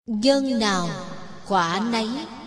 Nhân nào quả nấy.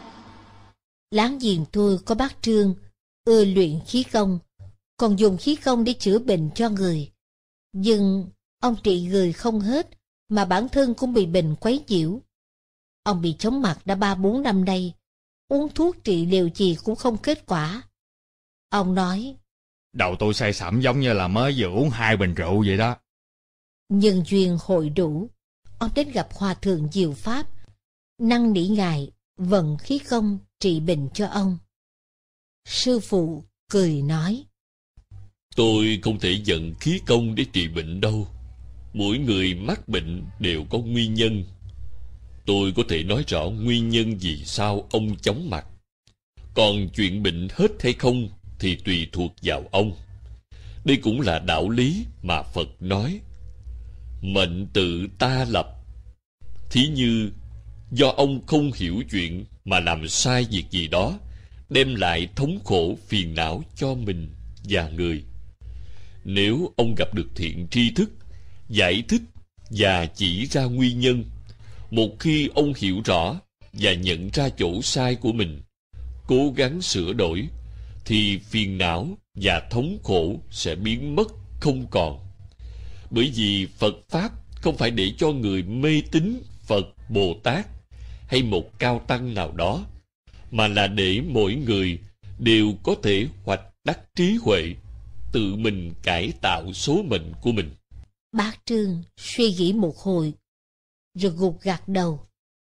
Láng giềng tôi có bác Trương, ưa luyện khí công, còn dùng khí công để chữa bệnh cho người. Nhưng ông trị người không hết, mà bản thân cũng bị bệnh quấy nhiễu. Ông bị chóng mặt đã 3-4 năm nay, uống thuốc trị liệu gì cũng không kết quả. Ông nói, đầu tôi say sẩm giống như là mới vừa uống 2 bình rượu vậy đó. nhân duyên hội đủ, ông đến gặp Hòa thượng Diệu Pháp, năn nỉ ngài vận khí công trị bệnh cho ông. Sư phụ cười nói, tôi không thể vận khí công để trị bệnh đâu. Mỗi người mắc bệnh đều có nguyên nhân. Tôi có thể nói rõ nguyên nhân vì sao ông chóng mặt. Còn chuyện bệnh hết hay không thì tùy thuộc vào ông. Đây cũng là đạo lý mà Phật nói. Mệnh tự ta lập. Thí như do ông không hiểu chuyện mà làm sai việc gì đó, đem lại thống khổ phiền não cho mình và người. Nếu ông gặp được thiện tri thức, giải thích và chỉ ra nguyên nhân, một khi ông hiểu rõ và nhận ra chỗ sai của mình, cố gắng sửa đổi, thì phiền não và thống khổ sẽ biến mất không còn. Bởi vì Phật Pháp không phải để cho người mê tín Phật, Bồ Tát hay một cao tăng nào đó, mà là để mỗi người đều có thể hoạch đắc trí huệ, tự mình cải tạo số mệnh của mình. bác Trương suy nghĩ một hồi, rồi gục gặt đầu.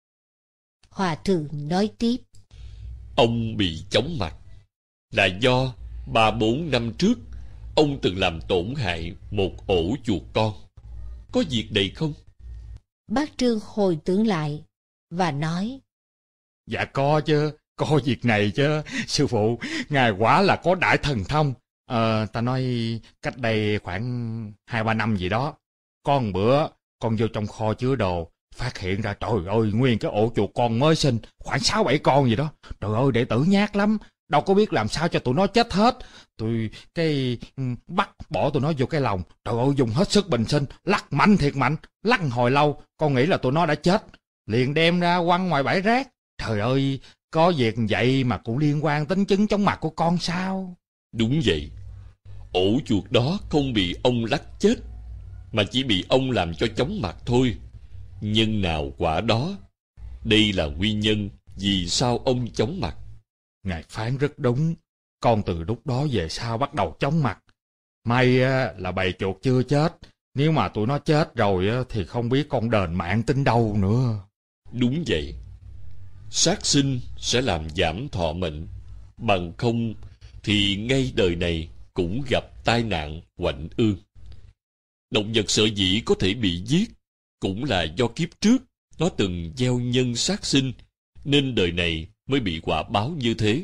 Hòa thượng nói tiếp, Ông bị chóng mặt là do 3-4 năm trước ông từng làm tổn hại một ổ chuột con. Có việc này không? bác Trương hồi tưởng lại và nói, Dạ có chứ, có việc này chứ. Sư phụ, ngài quả là có đại thần thông. Ta nói cách đây khoảng 2-3 năm gì đó, có một bữa con vô trong kho chứa đồ, phát hiện ra trời ơi, nguyên cái ổ chuột con mới sinh, khoảng 6-7 con gì đó. Trời ơi, đệ tử nhát lắm, đâu có biết làm sao cho tụi nó chết hết. Tôi bắt bỏ tụi nó vô cái lồng, trời ơi, dùng hết sức bình sinh, lắc mạnh thiệt mạnh, lắc hồi lâu, con nghĩ là tụi nó đã chết, liền đem ra quăng ngoài bãi rác. Trời ơi, có việc vậy mà cũng liên quan đến chứng chóng mặt của con sao? Đúng vậy. Ổ chuột đó không bị ông lắc chết, mà chỉ bị ông làm cho chóng mặt thôi. Nhân nào quả đó. Đây là nguyên nhân vì sao ông chóng mặt. Ngài phán rất đúng. Con từ lúc đó về sau bắt đầu chóng mặt. May là bầy chuột chưa chết. Nếu mà tụi nó chết rồi thì không biết con đền mạng tính đâu nữa. Đúng vậy. Sát sinh sẽ làm giảm thọ mệnh. Bằng không thì ngay đời này cũng gặp tai nạn oạnh ương. Động vật sở dĩ có thể bị giết cũng là do kiếp trước nó từng gieo nhân sát sinh, nên đời này mới bị quả báo như thế.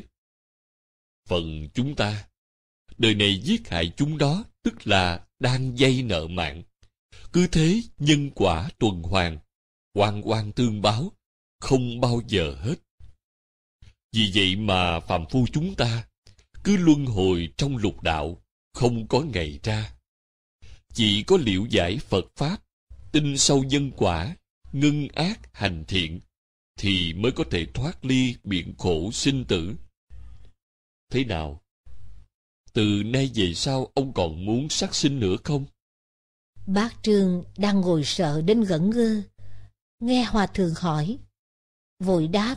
Phần chúng ta, đời này giết hại chúng đó, tức là đang vay nợ mạng. Cứ thế nhân quả tuần hoàn, oan oan tương báo, không bao giờ hết. Vì vậy mà phàm phu chúng ta cứ luân hồi trong lục đạo, không có ngày ra. Chỉ có liễu giải Phật Pháp, tin sâu nhân quả, ngưng ác hành thiện, thì mới có thể thoát ly biển khổ sinh tử. Thế nào? Từ nay về sau ông còn muốn sát sinh nữa không? bác Trương đang ngồi sợ đến ngẩn ngơ, nghe hòa thượng hỏi, vội đáp,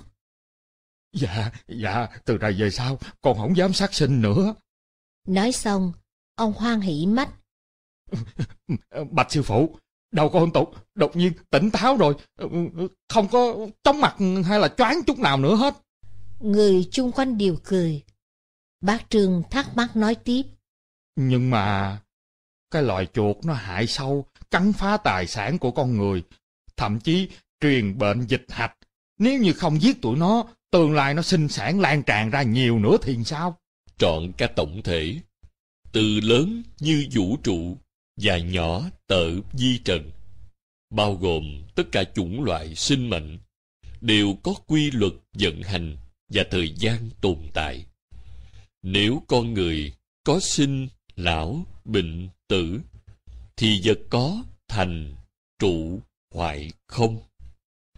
Dạ, từ nay về sau con không dám sát sinh nữa. nói xong ông hoan hỉ mắt. Bạch sư phụ, đầu con đột nhiên tỉnh táo rồi, không có chóng mặt hay là choáng chút nào nữa hết. Người chung quanh đều cười. Bác Trương thắc mắc nói tiếp, Nhưng mà cái loài chuột nó hại sâu, cắn phá tài sản của con người, thậm chí truyền bệnh dịch hạch. Nếu như không giết tụi nó, tương lai nó sinh sản lan tràn ra nhiều nữa thì sao? Trọn cả tổng thể, từ lớn như vũ trụ và nhỏ tợ vi trần, bao gồm tất cả chủng loại sinh mệnh, đều có quy luật vận hành và thời gian tồn tại. Nếu con người có sinh, lão, bệnh, tử, thì vật có thành, trụ, hoại, không.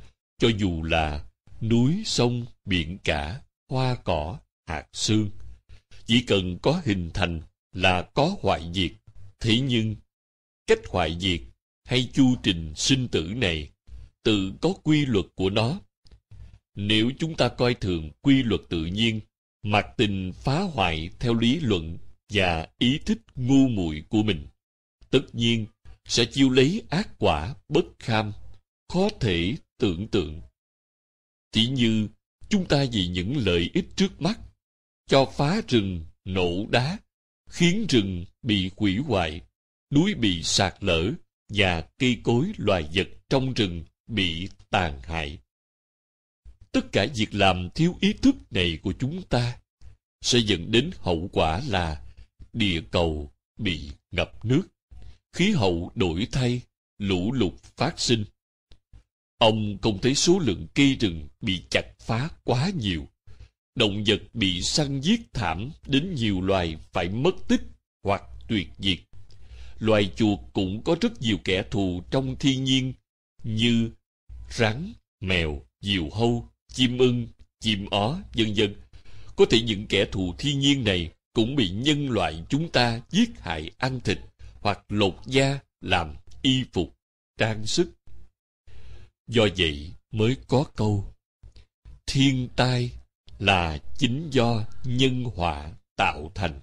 cho dù là núi, sông, biển cả, hoa cỏ, hạt sương. Chỉ cần có hình thành là có hoại diệt. Thế nhưng, cách hoại diệt hay chu trình sinh tử này tự có quy luật của nó. Nếu chúng ta coi thường quy luật tự nhiên, mặc tình phá hoại theo lý luận và ý thích ngu muội của mình, tất nhiên sẽ chiêu lấy ác quả bất kham, khó thể tưởng tượng. Chỉ như chúng ta vì những lợi ích trước mắt, cho phá rừng, nổ đá, khiến rừng bị hủy hoại, núi bị sạt lở và cây cối loài vật trong rừng bị tàn hại. Tất cả việc làm thiếu ý thức này của chúng ta sẽ dẫn đến hậu quả là địa cầu bị ngập nước, khí hậu đổi thay, lũ lụt phát sinh. Ông không thấy số lượng cây rừng bị chặt phá quá nhiều, động vật bị săn giết thảm đến nhiều loài phải mất tích hoặc tuyệt diệt. Loài chuột cũng có rất nhiều kẻ thù trong thiên nhiên như rắn, mèo, diều hâu, chim ưng, chim ó, vân vân. Có thể những kẻ thù thiên nhiên này cũng bị nhân loại chúng ta giết hại ăn thịt hoặc lột da làm y phục, trang sức. Do vậy mới có câu thiên tai là chính do nhân họa tạo thành.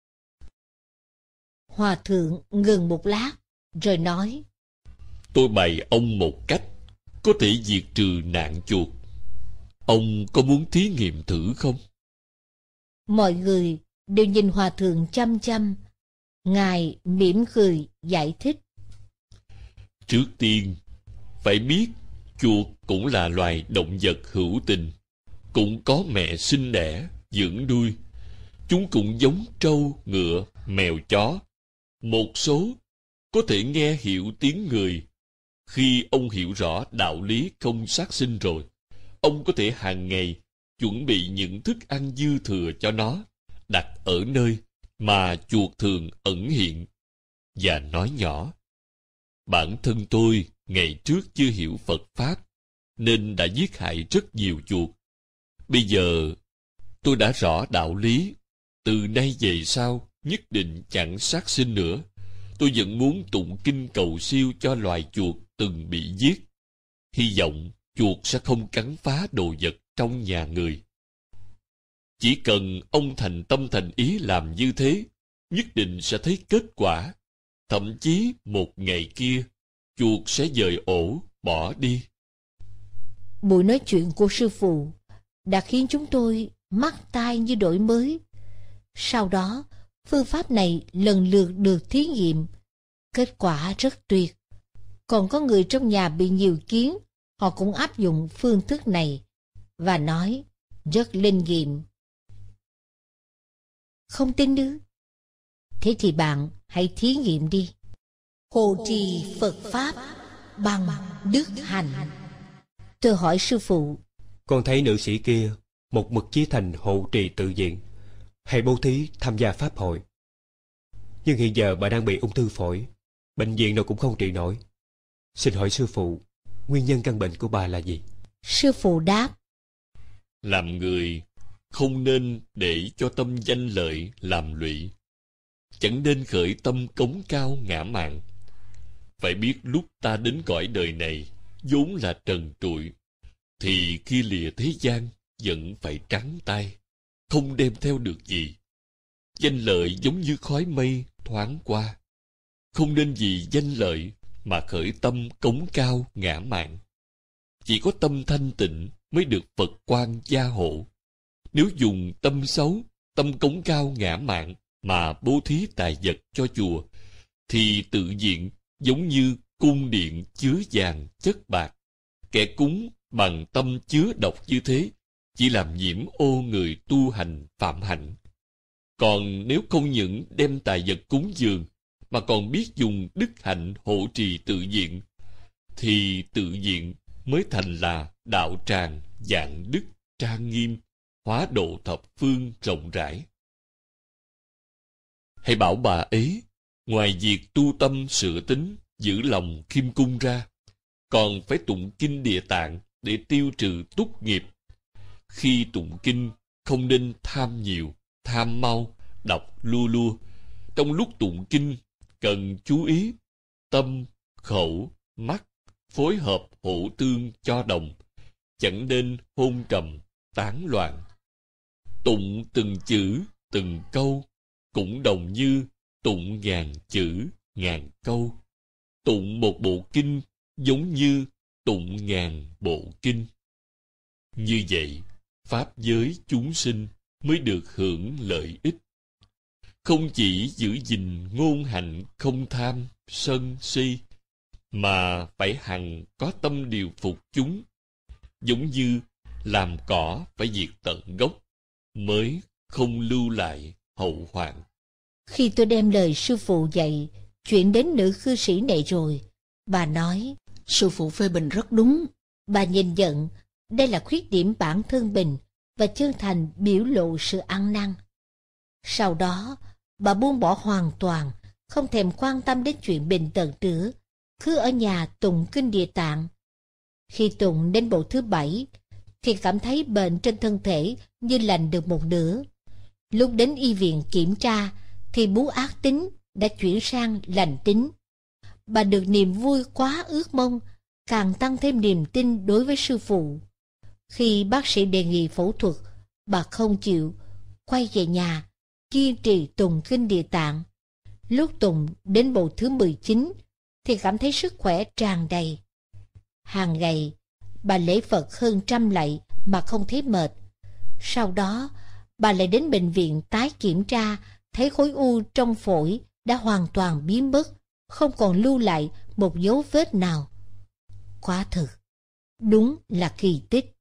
Hòa thượng ngừng một lát, rồi nói: Tôi bày ông một cách có thể diệt trừ nạn chuột. Ông có muốn thí nghiệm thử không? Mọi người đều nhìn hòa thượng chăm chăm. Ngài mỉm cười giải thích: Trước tiên, phải biết chuột cũng là loài động vật hữu tình, cũng có mẹ sinh đẻ, dưỡng nuôi. Chúng cũng giống trâu, ngựa, mèo, chó. Một số có thể nghe hiểu tiếng người. Khi ông hiểu rõ đạo lý không sát sinh rồi, ông có thể hàng ngày chuẩn bị những thức ăn dư thừa cho nó, đặt ở nơi mà chuột thường ẩn hiện, và nói nhỏ: Bản thân tôi ngày trước chưa hiểu Phật Pháp, nên đã giết hại rất nhiều chuột. Bây giờ tôi đã rõ đạo lý, từ nay về sau nhất định chẳng sát sinh nữa. Tôi vẫn muốn tụng kinh cầu siêu cho loài chuột từng bị giết. Hy vọng chuột sẽ không cắn phá đồ vật trong nhà người. Chỉ cần ông thành tâm thành ý làm như thế, nhất định sẽ thấy kết quả. Thậm chí một ngày kia, chuột sẽ dời ổ, bỏ đi. Buổi nói chuyện của sư phụ đã khiến chúng tôi mắt tai như đổi mới. Sau đó, phương pháp này lần lượt được thí nghiệm. Kết quả rất tuyệt. Còn có người trong nhà bị nhiều kiến, họ cũng áp dụng phương thức này và nói rất linh nghiệm. Không tin ư? Thế thì bạn hãy thí nghiệm đi. Hộ trì Phật Pháp bằng đức hạnh. Tôi hỏi sư phụ: Con thấy nữ sĩ kia một mực chí thành hộ trì tự viện, hay bố thí tham gia pháp hội. Nhưng hiện giờ bà đang bị ung thư phổi, bệnh viện nào cũng không trị nổi. Xin hỏi sư phụ, nguyên nhân căn bệnh của bà là gì? Sư phụ đáp: Làm người không nên để cho tâm danh lợi làm lụy, chẳng nên khởi tâm cống cao ngã mạn. Phải biết lúc ta đến cõi đời này vốn là trần trụi, thì khi lìa thế gian vẫn phải trắng tay, không đem theo được gì. Danh lợi giống như khói mây thoáng qua, không nên vì danh lợi mà khởi tâm cống cao ngã mạn. Chỉ có tâm thanh tịnh mới được Phật quang gia hộ. Nếu dùng tâm xấu, tâm cống cao ngã mạn mà bố thí tài vật cho chùa, thì tự diện giống như cung điện chứa vàng chất bạc. Kẻ cúng bằng tâm chứa độc như thế chỉ làm nhiễm ô người tu hành phạm hạnh. Còn nếu không những đem tài vật cúng dường mà còn biết dùng đức hạnh hộ trì tự diện, thì tự diện mới thành là đạo tràng dạng đức trang nghiêm, hóa độ thập phương rộng rãi. Hãy bảo bà ấy, ngoài việc tu tâm sửa tính, giữ lòng khiêm cung ra, còn phải tụng kinh Địa Tạng để tiêu trừ túc nghiệp. Khi tụng kinh không nên tham nhiều, tham mau, đọc lua lua. Trong lúc tụng kinh cần chú ý tâm, khẩu, mắt phối hợp hỗ tương cho đồng, chẳng nên hôn trầm, tán loạn. Tụng từng chữ, từng câu cũng đồng như tụng ngàn chữ, ngàn câu. Tụng một bộ kinh giống như tụng ngàn bộ kinh. Như vậy, pháp giới chúng sinh mới được hưởng lợi ích. Không chỉ giữ gìn ngôn hạnh không tham, sân, si, mà phải hằng có tâm điều phục chúng, giống như làm cỏ phải diệt tận gốc, mới không lưu lại hậu hoạn. Khi tôi đem lời sư phụ dạy chuyển đến nữ cư sĩ này rồi, bà nói: Sư phụ phê bình rất đúng. Bà nhìn nhận đây là khuyết điểm bản thân mình và chân thành biểu lộ sự ăn năn. Sau đó, bà buông bỏ hoàn toàn, không thèm quan tâm đến chuyện bệnh tật nữa, cứ ở nhà tụng kinh Địa Tạng. Khi tụng đến bộ thứ 7, thì cảm thấy bệnh trên thân thể như lành được một nửa. Lúc đến y viện kiểm tra, thì bú ác tính đã chuyển sang lành tính. Bà được niềm vui quá ước mong, càng tăng thêm niềm tin đối với sư phụ. Khi bác sĩ đề nghị phẫu thuật, bà không chịu, quay về nhà, kiên trì tụng kinh Địa Tạng. Lúc tụng đến bộ thứ 19, thì cảm thấy sức khỏe tràn đầy. Hàng ngày, bà lễ Phật hơn 100 lạy mà không thấy mệt. Sau đó, bà lại đến bệnh viện tái kiểm tra, thấy khối u trong phổi đã hoàn toàn biến mất, không còn lưu lại một dấu vết nào. Quả thực, đúng là kỳ tích.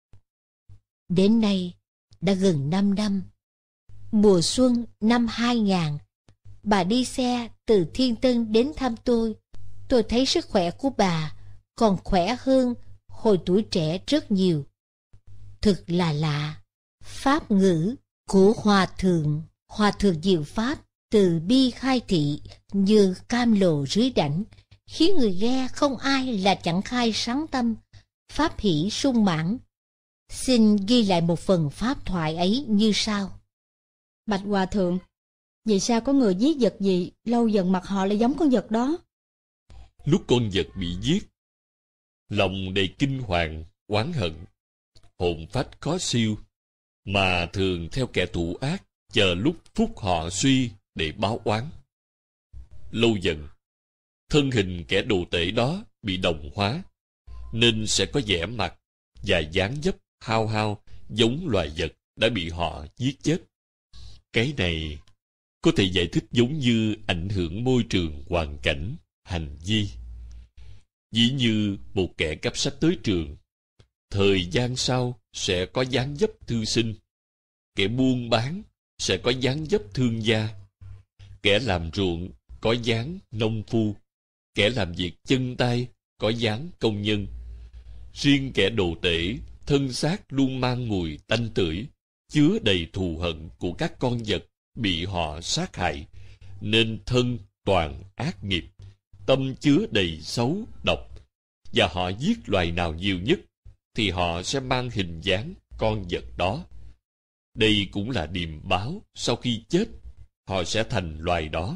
Đến nay, đã gần 5 năm. Mùa xuân năm 2000, bà đi xe từ Thiên Tân đến thăm tôi. Tôi thấy sức khỏe của bà còn khỏe hơn hồi tuổi trẻ rất nhiều. Thực là lạ. Pháp ngữ của Hòa thượng Diệu Pháp từ bi khai thị như cam lồ dưới đảnh, khiến người nghe không ai là chẳng khai sáng tâm, pháp hỷ sung mãn. Xin ghi lại một phần pháp thoại ấy như sau. Bạch Hòa Thượng, vì sao có người giết vật gì, lâu dần mặt họ lại giống con vật đó? Lúc con vật bị giết, lòng đầy kinh hoàng, oán hận, hồn phách khó siêu, mà thường theo kẻ thủ ác, chờ lúc phúc họ suy để báo oán. Lâu dần, thân hình kẻ đồ tể đó bị đồng hóa, nên sẽ có vẻ mặt và dáng dấp hao hao giống loài vật đã bị họ giết chết. Cái này có thể giải thích giống như ảnh hưởng môi trường, hoàn cảnh, hành vi. Dĩ như một kẻ cắp sách tới trường, thời gian sau sẽ có dáng dấp thư sinh. Kẻ buôn bán sẽ có dáng dấp thương gia. Kẻ làm ruộng có dáng nông phu. Kẻ làm việc chân tay có dáng công nhân. Riêng kẻ đồ tể, thân xác luôn mang mùi tanh tưởi, chứa đầy thù hận của các con vật bị họ sát hại, nên thân toàn ác nghiệp, tâm chứa đầy xấu độc, và họ giết loài nào nhiều nhất thì họ sẽ mang hình dáng con vật đó. Đây cũng là điềm báo sau khi chết họ sẽ thành loài đó.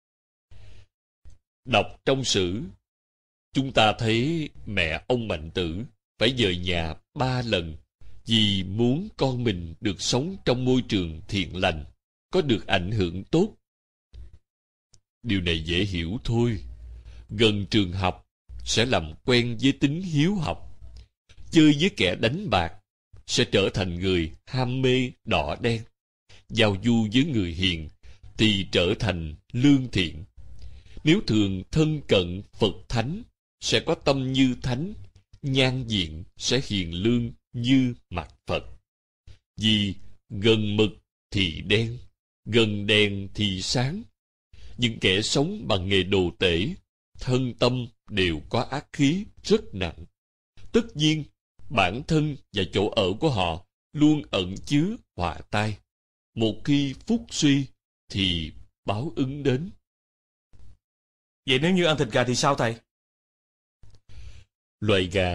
Đọc trong sử, chúng ta thấy mẹ ông Mạnh Tử phải dời nhà 3 lần vì muốn con mình được sống trong môi trường thiện lành, có được ảnh hưởng tốt. Điều này dễ hiểu thôi. Gần trường học sẽ làm quen với tính hiếu học. Chơi với kẻ đánh bạc sẽ trở thành người ham mê đỏ đen. Giao du với người hiền thì trở thành lương thiện. Nếu thường thân cận Phật Thánh sẽ có tâm như Thánh, nhan diện sẽ hiền lương như mặt Phật. Vì gần mực thì đen, gần đèn thì sáng. Những kẻ sống bằng nghề đồ tể, thân tâm đều có ác khí rất nặng. Tất nhiên, bản thân và chỗ ở của họ luôn ẩn chứa họa tai. Một khi phúc suy thì báo ứng đến. Vậy nếu như ăn thịt gà thì sao thầy? Loài gà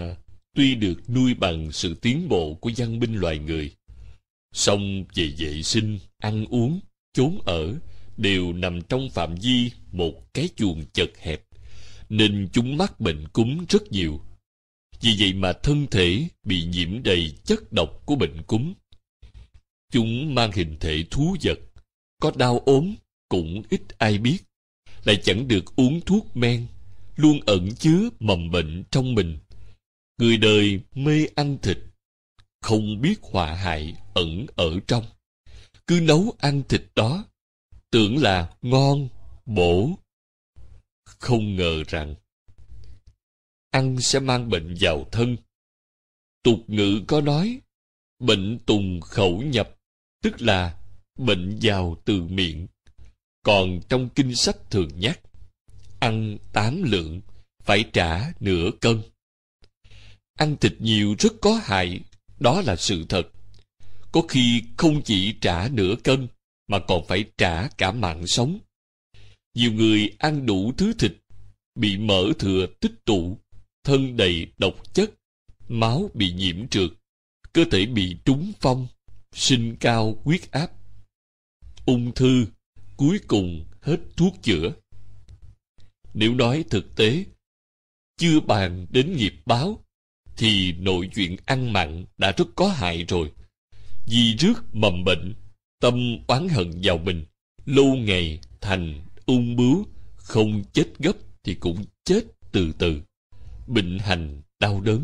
tuy được nuôi bằng sự tiến bộ của văn minh loài người, song về vệ sinh, ăn uống, chốn ở đều nằm trong phạm vi một cái chuồng chật hẹp, nên chúng mắc bệnh cúm rất nhiều. Vì vậy mà thân thể bị nhiễm đầy chất độc của bệnh cúm. Chúng mang hình thể thú vật, có đau ốm cũng ít ai biết, lại chẳng được uống thuốc men, luôn ẩn chứa mầm bệnh trong mình. Người đời mê ăn thịt, không biết họa hại ẩn ở trong. Cứ nấu ăn thịt đó, tưởng là ngon, bổ. Không ngờ rằng ăn sẽ mang bệnh vào thân. Tục ngữ có nói, bệnh tùng khẩu nhập, tức là bệnh vào từ miệng. Còn trong kinh sách thường nhắc, ăn 8 lượng, phải trả nửa cân. Ăn thịt nhiều rất có hại, đó là sự thật. Có khi không chỉ trả nửa cân, mà còn phải trả cả mạng sống. Nhiều người ăn đủ thứ thịt, bị mỡ thừa tích tụ, thân đầy độc chất, máu bị nhiễm trượt, cơ thể bị trúng phong, sinh cao huyết áp, ung thư, cuối cùng hết thuốc chữa. Nếu nói thực tế, chưa bàn đến nghiệp báo, thì nội chuyện ăn mặn đã rất có hại rồi. Vì rước mầm bệnh, tâm oán hận vào mình, lâu ngày thành ung bướu, không chết gấp thì cũng chết từ từ, bệnh hành đau đớn.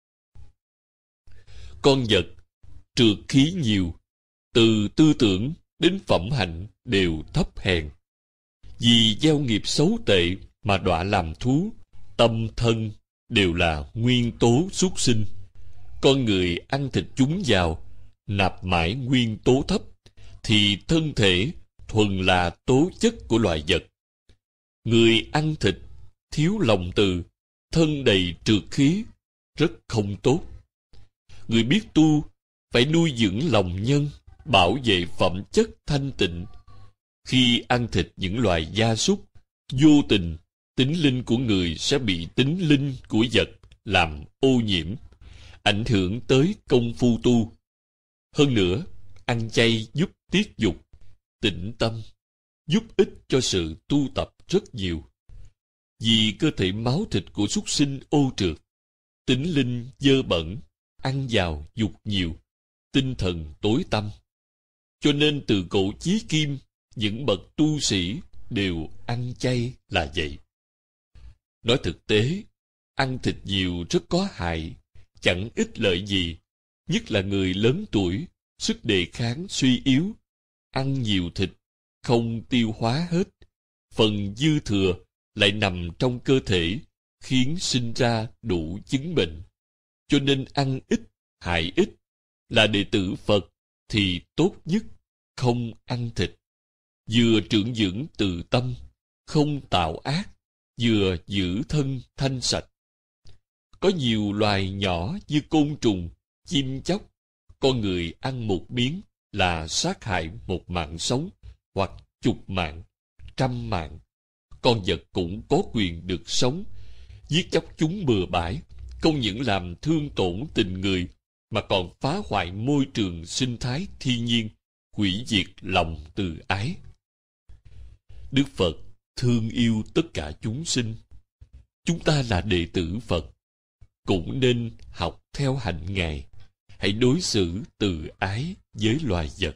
Con vật trượt khí nhiều, từ tư tưởng đến phẩm hạnh đều thấp hèn. Vì gieo nghiệp xấu tệ mà đọa làm thú, tâm thân đều là nguyên tố súc sinh. Con người ăn thịt chúng vào, nạp mãi nguyên tố thấp, thì thân thể thuần là tố chất của loài vật. Người ăn thịt, thiếu lòng từ, thân đầy trượt khí, rất không tốt. Người biết tu, phải nuôi dưỡng lòng nhân, bảo vệ phẩm chất thanh tịnh. Khi ăn thịt những loài gia súc, vô tình, tính linh của người sẽ bị tính linh của vật làm ô nhiễm, ảnh hưởng tới công phu tu. Hơn nữa, ăn chay giúp tiết dục, tĩnh tâm, giúp ích cho sự tu tập rất nhiều. Vì cơ thể máu thịt của súc sinh ô trượt, tính linh dơ bẩn, ăn vào dục nhiều, tinh thần tối tăm. Cho nên từ cổ chí kim, những bậc tu sĩ đều ăn chay là vậy. Nói thực tế, ăn thịt nhiều rất có hại, chẳng ích lợi gì, nhất là người lớn tuổi, sức đề kháng suy yếu, ăn nhiều thịt, không tiêu hóa hết, phần dư thừa lại nằm trong cơ thể, khiến sinh ra đủ chứng bệnh. Cho nên ăn ít, hại ít, là đệ tử Phật thì tốt nhất không ăn thịt. Vừa trưởng dưỡng từ tâm, không tạo ác, vừa giữ thân thanh sạch. Có nhiều loài nhỏ như côn trùng, chim chóc, con người ăn một miếng là sát hại một mạng sống, hoặc chục mạng, trăm mạng. Con vật cũng có quyền được sống. Giết chóc chúng bừa bãi, không những làm thương tổn tình người, mà còn phá hoại môi trường sinh thái thiên nhiên, hủy diệt lòng từ ái. Đức Phật thương yêu tất cả chúng sinh. Chúng ta là đệ tử Phật, cũng nên học theo hạnh Ngài. Hãy đối xử từ ái với loài vật.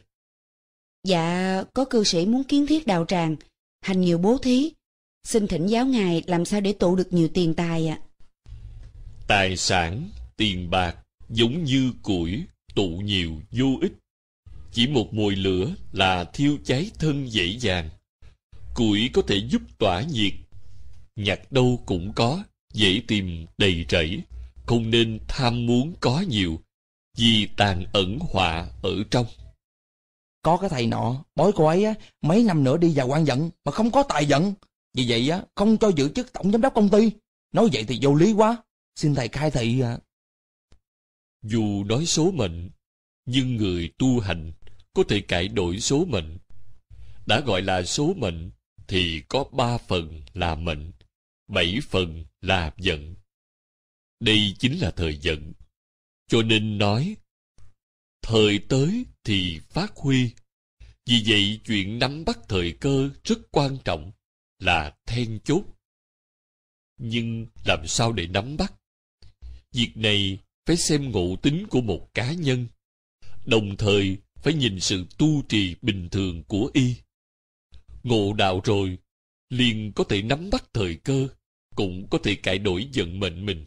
Dạ, có cư sĩ muốn kiến thiết đạo tràng, hành nhiều bố thí. Xin thỉnh giáo Ngài làm sao để tụ được nhiều tiền tài ạ? Tài sản, tiền bạc giống như củi, tụ nhiều vô ích. Chỉ một mồi lửa là thiêu cháy thân dễ dàng. Củi có thể giúp tỏa nhiệt, nhặt đâu cũng có, dễ tìm đầy rẫy. Không nên tham muốn có nhiều, vì tàn ẩn họa ở trong. Có cái thầy nọ, bói cô ấy á, mấy năm nữa đi vào quan vận mà không có tài vận. Vì vậy á, không cho giữ chức tổng giám đốc công ty. Nói vậy thì vô lý quá. Xin thầy khai thị ạ. Dù nói số mệnh, nhưng người tu hành có thể cải đổi số mệnh. Đã gọi là số mệnh thì có 3 phần là mệnh, 7 phần là vận. Đây chính là thời vận. Cho nên nói, thời tới thì phát huy. Vì vậy chuyện nắm bắt thời cơ rất quan trọng, là then chốt. Nhưng làm sao để nắm bắt? Việc này phải xem ngộ tính của một cá nhân, đồng thời phải nhìn sự tu trì bình thường của y. Ngộ đạo rồi, liền có thể nắm bắt thời cơ, cũng có thể cải đổi vận mệnh mình.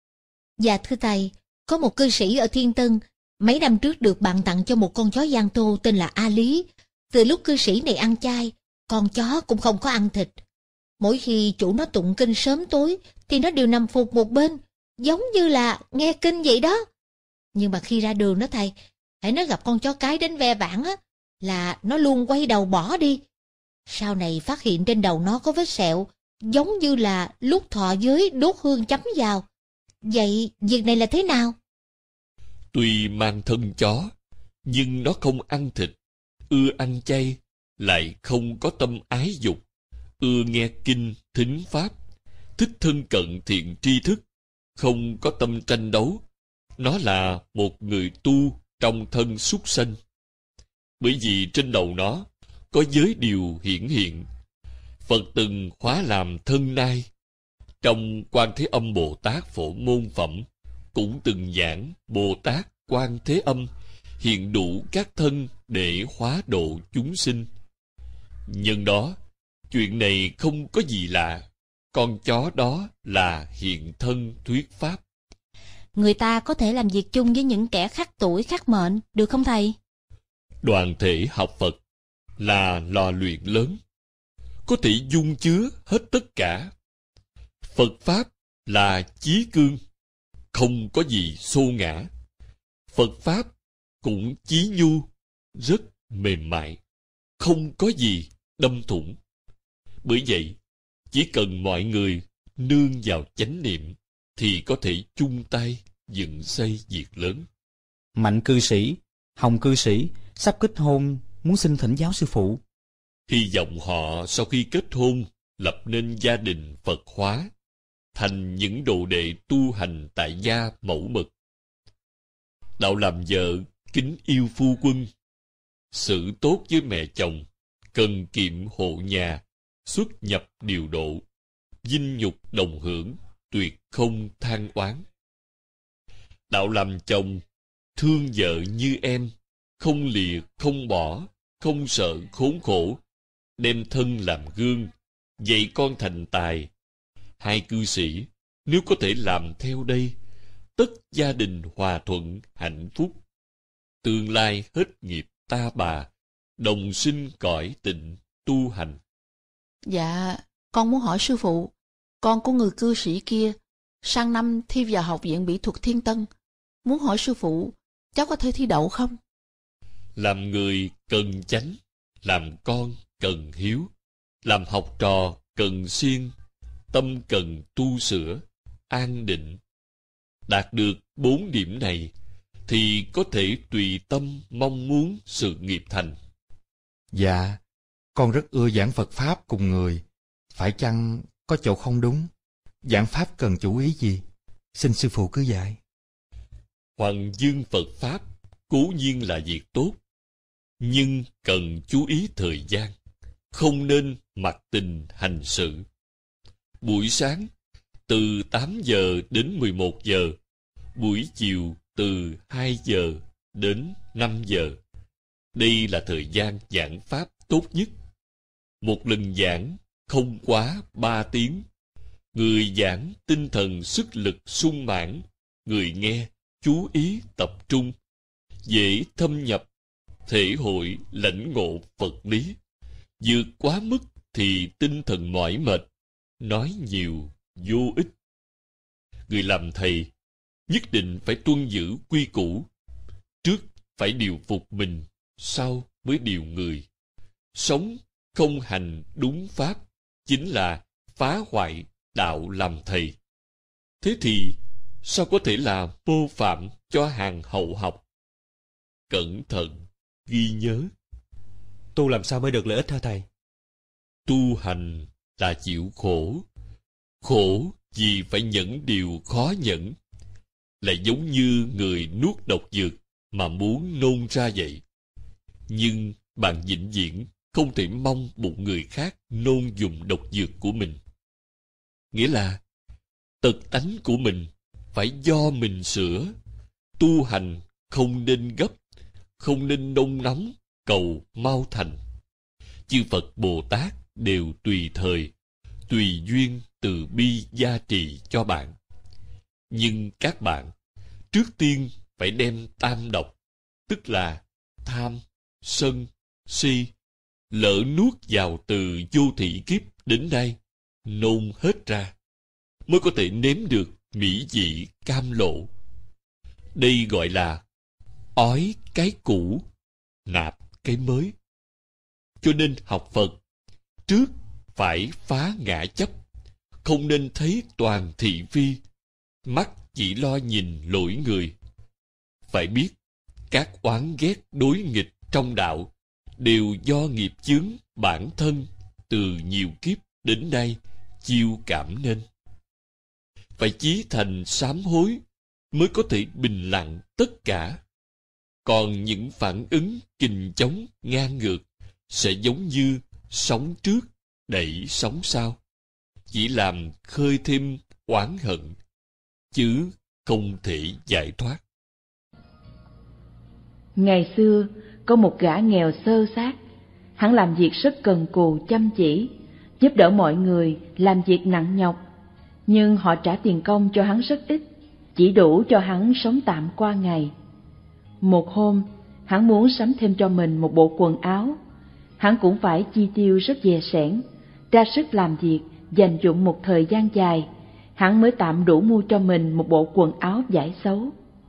Dạ thưa thầy, có một cư sĩ ở Thiên Tân, mấy năm trước được bạn tặng cho một con chó Giang Tô tên là A Lý. Từ lúc cư sĩ này ăn chay, con chó cũng không có ăn thịt. Mỗi khi chủ nó tụng kinh sớm tối, thì nó đều nằm phục một bên, giống như là nghe kinh vậy đó. Nhưng mà khi ra đường đó thầy, hãy nó gặp con chó cái đến ve vãn á, là nó luôn quay đầu bỏ đi. Sau này phát hiện trên đầu nó có vết sẹo, giống như là lúc thọ giới đốt hương chấm vào. Vậy việc này là thế nào? Tuy mang thân chó, nhưng nó không ăn thịt, ưa ăn chay, lại không có tâm ái dục, ưa nghe kinh, thính pháp, thích thân cận thiện tri thức, không có tâm tranh đấu. Nó là một người tu trong thân súc sanh. Bởi vì trên đầu nó có giới điều hiển hiện. Phật từng hóa làm thân nai. Trong Quan Thế Âm Bồ Tát Phổ Môn Phẩm cũng từng giảng Bồ Tát Quan Thế Âm hiện đủ các thân để hóa độ chúng sinh. Nhân đó, chuyện này không có gì lạ. Con chó đó là hiện thân thuyết pháp. Người ta có thể làm việc chung với những kẻ khác tuổi khác mệnh, được không thầy? Đoàn thể học Phật là lò luyện lớn, có thể dung chứa hết tất cả. Phật Pháp là chí cương, không có gì xô ngã. Phật Pháp cũng chí nhu, rất mềm mại, không có gì đâm thủng. Bởi vậy, chỉ cần mọi người nương vào chánh niệm thì có thể chung tay dựng xây việc lớn. Mạnh cư sĩ, Hồng cư sĩ sắp kết hôn, muốn xin thỉnh giáo sư phụ. Hy vọng họ sau khi kết hôn lập nên gia đình Phật hóa, thành những đồ đệ tu hành tại gia mẫu mực. Đạo làm vợ kính yêu phu quân, xử tốt với mẹ chồng, cần kiệm hộ nhà, xuất nhập điều độ, dinh nhục đồng hưởng, tuyệt không than oán. Đạo làm chồng thương vợ như em, không lìa không bỏ, không sợ khốn khổ, đem thân làm gương, dạy con thành tài. Hai cư sĩ nếu có thể làm theo đây, tất gia đình hòa thuận hạnh phúc, tương lai hết nghiệp ta bà, đồng sinh cõi tịnh tu hành. Dạ, con muốn hỏi sư phụ, con của người cư sĩ kia sang năm thi vào học viện mỹ thuật Thiên Tân, muốn hỏi sư phụ, cháu có thể thi đậu không? Làm người cần chánh, làm con cần hiếu, làm học trò cần siêng, tâm cần tu sửa, an định. Đạt được 4 điểm này thì có thể tùy tâm mong muốn sự nghiệp thành. Dạ, con rất ưa giảng Phật Pháp cùng người. Phải chăng có chỗ không đúng? Giảng Pháp cần chú ý gì? Xin sư phụ cứ dạy. Hoàng dương Phật Pháp cố nhiên là việc tốt, nhưng cần chú ý thời gian, không nên mặc tình hành sự. Buổi sáng từ 8 giờ đến 11 giờ, buổi chiều từ 2 giờ đến 5 giờ. Đây là thời gian giảng Pháp tốt nhất. Một lần giảng không quá 3 tiếng. Người giảng tinh thần sức lực sung mãn, người nghe chú ý tập trung, dễ thâm nhập, thể hội lãnh ngộ Phật lý. Vượt quá mức thì tinh thần mỏi mệt, nói nhiều vô ích. Người làm thầy nhất định phải tuân giữ quy củ, trước phải điều phục mình, sau mới điều người. Sống không hành đúng pháp chính là phá hoại đạo làm thầy. Thế thì sao có thể là mô phạm cho hàng hậu học? Cẩn thận ghi nhớ. Tu làm sao mới được lợi ích hả thầy? Tu hành là chịu khổ. Khổ vì phải nhẫn điều khó nhẫn lại giống như người nuốt độc dược mà muốn nôn ra vậy. Nhưng bạn vĩnh viễn không thể mong một người khác nôn dùng độc dược của mình. Nghĩa là tật tánh của mình phải do mình sửa. Tu hành không nên gấp, không nên nôn nóng, cầu mau thành. Chư Phật Bồ Tát đều tùy thời, tùy duyên từ bi gia trì cho bạn. Nhưng các bạn trước tiên phải đem tam độc, tức là tham, sân, si, lỡ nuốt vào từ vô thị kiếp đến nay, nôn hết ra, mới có thể nếm được mỹ vị cam lộ. Đây gọi là ói cái cũ, nạp cái mới. Cho nên học Phật, trước phải phá ngã chấp, không nên thấy toàn thị phi, mắt chỉ lo nhìn lỗi người. Phải biết, các oán ghét đối nghịch trong đạo đều do nghiệp chướng bản thân từ nhiều kiếp đến nay chiêu cảm nên. Phải chí thành sám hối mới có thể bình lặng tất cả. Còn những phản ứng kình chống ngang ngược sẽ giống như sóng trước đẩy sóng sau, chỉ làm khơi thêm oán hận, chứ không thể giải thoát. Ngày xưa, có một gã nghèo xơ xác. Hắn làm việc rất cần cù chăm chỉ, giúp đỡ mọi người làm việc nặng nhọc. Nhưng họ trả tiền công cho hắn rất ít, chỉ đủ cho hắn sống tạm qua ngày. Một hôm, hắn muốn sắm thêm cho mình một bộ quần áo. Hắn cũng phải chi tiêu rất dè sẻn, ra sức làm việc, dành dụm một thời gian dài, hắn mới tạm đủ mua cho mình một bộ quần áo vải xấu.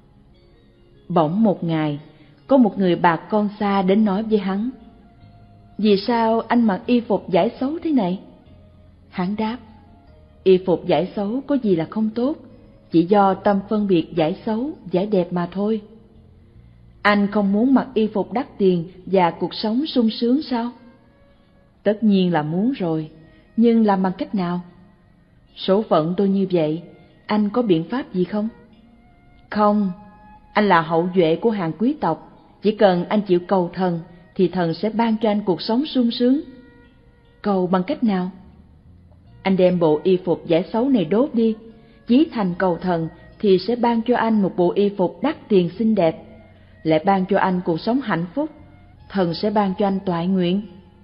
Bỗng một ngày, có một người bà con xa đến nói với hắn: "Vì sao anh mặc y phục vải xấu thế này?" Hắn đáp: "Y phục vải xấu có gì là không tốt, chỉ do tâm phân biệt vải xấu, vải đẹp mà thôi." "Anh không muốn mặc y phục đắt tiền và cuộc sống sung sướng sao?" "Tất nhiên là muốn rồi, nhưng làm bằng cách nào?" "Số phận tôi như vậy, anh có biện pháp gì không?" "Không, anh là hậu duệ của hàng quý tộc, chỉ cần anh chịu cầu thần thì thần sẽ ban cho anh cuộc sống sung sướng." "Cầu bằng cách nào?" "Anh đem bộ y phục vải xấu này đốt đi, chí thành cầu thần thì sẽ ban cho anh một bộ y phục đắt tiền xinh đẹp, lại ban cho anh cuộc sống hạnh phúc, thần sẽ ban cho anh toại nguyện."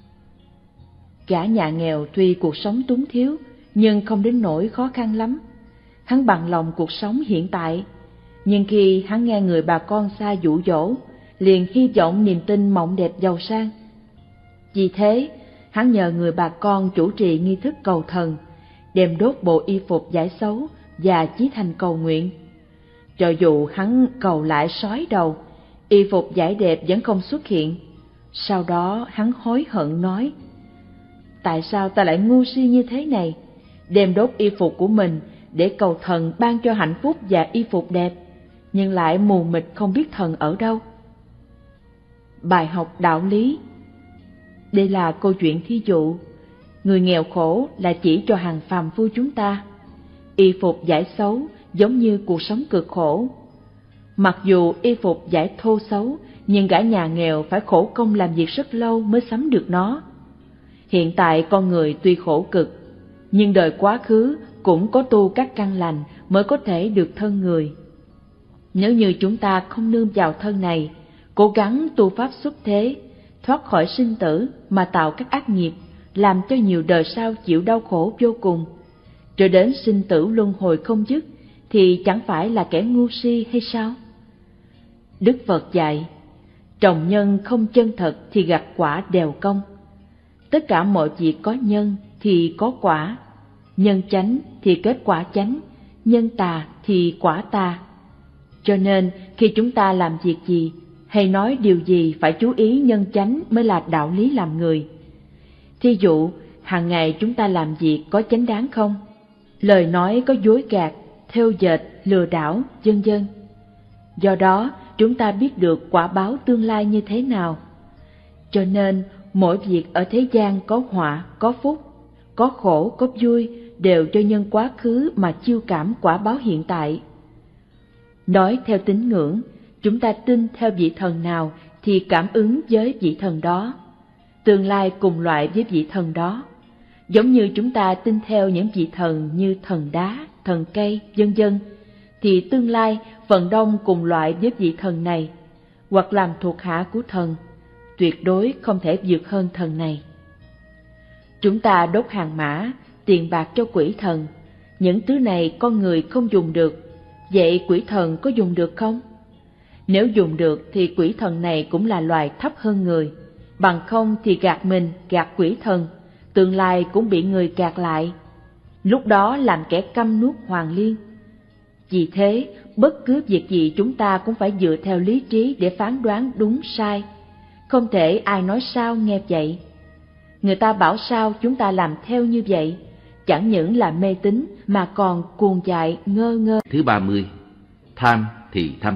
Gã nhà nghèo tuy cuộc sống túng thiếu, nhưng không đến nỗi khó khăn lắm. Hắn bằng lòng cuộc sống hiện tại, nhưng khi hắn nghe người bà con xa dụ dỗ, liền hy vọng niềm tin mộng đẹp giàu sang. Vì thế, hắn nhờ người bà con chủ trì nghi thức cầu thần, đem đốt bộ y phục vải xấu và chí thành cầu nguyện. Cho dù hắn cầu lại sói đầu, y phục vải đẹp vẫn không xuất hiện. Sau đó hắn hối hận nói: "Tại sao ta lại ngu si như thế này, đem đốt y phục của mình để cầu thần ban cho hạnh phúc và y phục đẹp, nhưng lại mù mịt không biết thần ở đâu." Bài học đạo lý. Đây là câu chuyện thí dụ. Người nghèo khổ là chỉ cho hàng phàm phu chúng ta. Y phục vải xấu giống như cuộc sống cực khổ. Mặc dù y phục vải thô xấu, nhưng gã nhà nghèo phải khổ công làm việc rất lâu mới sắm được nó. Hiện tại con người tuy khổ cực, nhưng đời quá khứ cũng có tu các căn lành mới có thể được thân người. Nếu như chúng ta không nương vào thân này, cố gắng tu pháp xuất thế, thoát khỏi sinh tử mà tạo các ác nghiệp, làm cho nhiều đời sau chịu đau khổ vô cùng, rồi đến sinh tử luân hồi không dứt, thì chẳng phải là kẻ ngu si hay sao? Đức Phật dạy, trồng nhân không chân thật thì gặt quả đều công. Tất cả mọi việc có nhân thì có quả, nhân chánh thì kết quả chánh, nhân tà thì quả tà. Cho nên khi chúng ta làm việc gì hay nói điều gì phải chú ý nhân chánh mới là đạo lý làm người. Thí dụ, hàng ngày chúng ta làm việc có chánh đáng không? Lời nói có dối gạt, thêu dệt, lừa đảo, vân vân. Do đó, chúng ta biết được quả báo tương lai như thế nào. Cho nên, mỗi việc ở thế gian có họa, có phúc, có khổ, có vui, đều do nhân quá khứ mà chiêu cảm quả báo hiện tại. Nói theo tín ngưỡng, chúng ta tin theo vị thần nào thì cảm ứng với vị thần đó, tương lai cùng loại với vị thần đó. Giống như chúng ta tin theo những vị thần như thần đá, thần cây, vân vân, thì tương lai phần đông cùng loại với vị thần này, hoặc làm thuộc hạ của thần, tuyệt đối không thể vượt hơn thần này. Chúng ta đốt hàng mã, tiền bạc cho quỷ thần, những thứ này con người không dùng được, vậy quỷ thần có dùng được không? Nếu dùng được thì quỷ thần này cũng là loài thấp hơn người, bằng không thì gạt mình, gạt quỷ thần, tương lai cũng bị người gạt lại, lúc đó làm kẻ câm nuốt hoàng liên. Vì thế, bất cứ việc gì chúng ta cũng phải dựa theo lý trí để phán đoán đúng sai, không thể ai nói sao nghe vậy. Người ta bảo sao chúng ta làm theo như vậy, chẳng những là mê tín mà còn cuồng dại ngơ ngơ. Thứ 30. Tham thì thâm.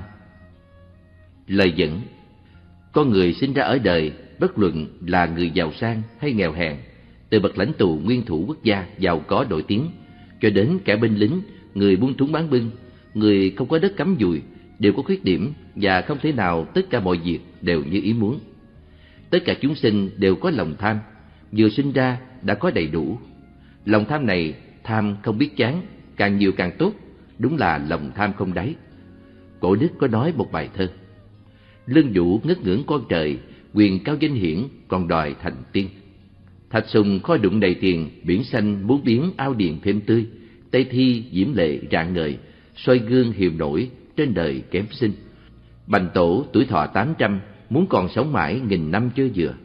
Lời dẫn: con người sinh ra ở đời, bất luận là người giàu sang hay nghèo hèn, từ bậc lãnh tụ nguyên thủ quốc gia giàu có nổi tiếng cho đến kẻ binh lính, người buôn thúng bán bưng, người không có đất cắm dùi, đều có khuyết điểm và không thể nào tất cả mọi việc đều như ý muốn. Tất cả chúng sinh đều có lòng tham, vừa sinh ra đã có đầy đủ. Lòng tham này, tham không biết chán, càng nhiều càng tốt, đúng là lòng tham không đáy. Cổ đức có nói một bài thơ: lương vũ ngất ngưỡng con trời, quyền cao danh hiển còn đòi thành tiên. Thạch sùng kho đụng đầy tiền, biển xanh muốn biến ao điền thêm tươi. Tây thi diễm lệ rạng ngời, soi gương hiều nổi trên đời kém xinh. Bành tổ tuổi thọ 800, muốn còn sống mãi nghìn năm chưa vừa.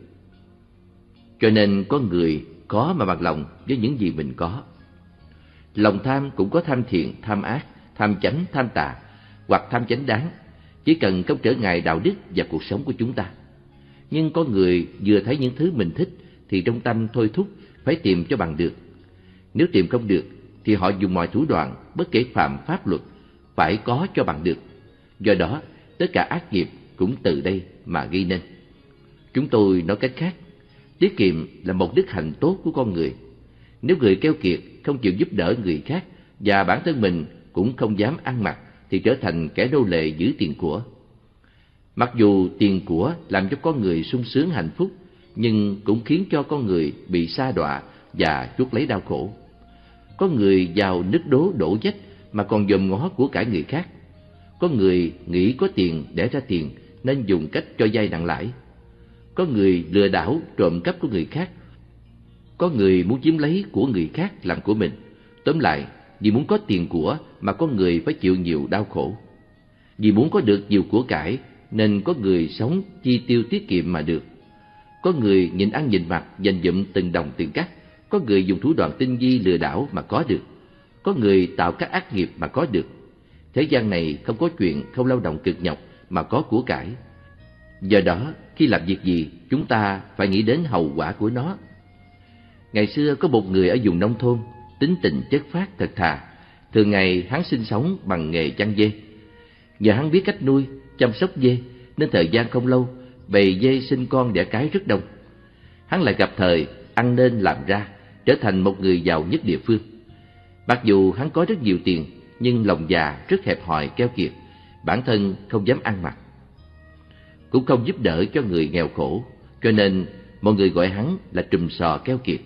Cho nên con người có mà bằng lòng với những gì mình có. Lòng tham cũng có tham thiện, tham ác, tham chánh, tham tà, hoặc tham chánh đáng, chỉ cần không trở ngại đạo đức và cuộc sống của chúng ta. Nhưng con người vừa thấy những thứ mình thích thì trong tâm thôi thúc phải tìm cho bằng được. Nếu tìm không được thì họ dùng mọi thủ đoạn, bất kể phạm pháp luật, phải có cho bằng được. Do đó, tất cả ác nghiệp cũng từ đây mà gây nên. Chúng tôi nói cách khác, tiết kiệm là một đức hạnh tốt của con người. Nếu người keo kiệt, không chịu giúp đỡ người khác và bản thân mình cũng không dám ăn mặc thì trở thành kẻ nô lệ giữ tiền của. Mặc dù tiền của làm cho con người sung sướng hạnh phúc, nhưng cũng khiến cho con người bị sa đọa và chuốc lấy đau khổ. Có người giàu nứt đố đổ vách mà còn dòm ngó của cải người khác. Có người nghĩ có tiền để ra tiền nên dùng cách cho vay nặng lãi. Có người lừa đảo trộm cắp của người khác. Có người muốn chiếm lấy của người khác làm của mình. Tóm lại, vì muốn có tiền của mà có người phải chịu nhiều đau khổ. Vì muốn có được nhiều của cải nên có người sống chi tiêu tiết kiệm mà được. Có người nhìn ăn nhìn mặc dành dụm từng đồng tiền cắt. Có người dùng thủ đoạn tinh vi lừa đảo mà có được. Có người tạo các ác nghiệp mà có được. Thế gian này không có chuyện không lao động cực nhọc mà có của cải. Do đó, khi làm việc gì, chúng ta phải nghĩ đến hậu quả của nó. Ngày xưa có một người ở vùng nông thôn, tính tình chất phác thật thà. Thường ngày hắn sinh sống bằng nghề chăn dê. Nhờ hắn biết cách nuôi, chăm sóc dê, nên thời gian không lâu, bầy dê sinh con đẻ cái rất đông. Hắn lại gặp thời ăn nên làm ra, trở thành một người giàu nhất địa phương. Mặc dù hắn có rất nhiều tiền, nhưng lòng già rất hẹp hòi keo kiệt, bản thân không dám ăn mặc, cũng không giúp đỡ cho người nghèo khổ, cho nên mọi người gọi hắn là trùm sò keo kiệt.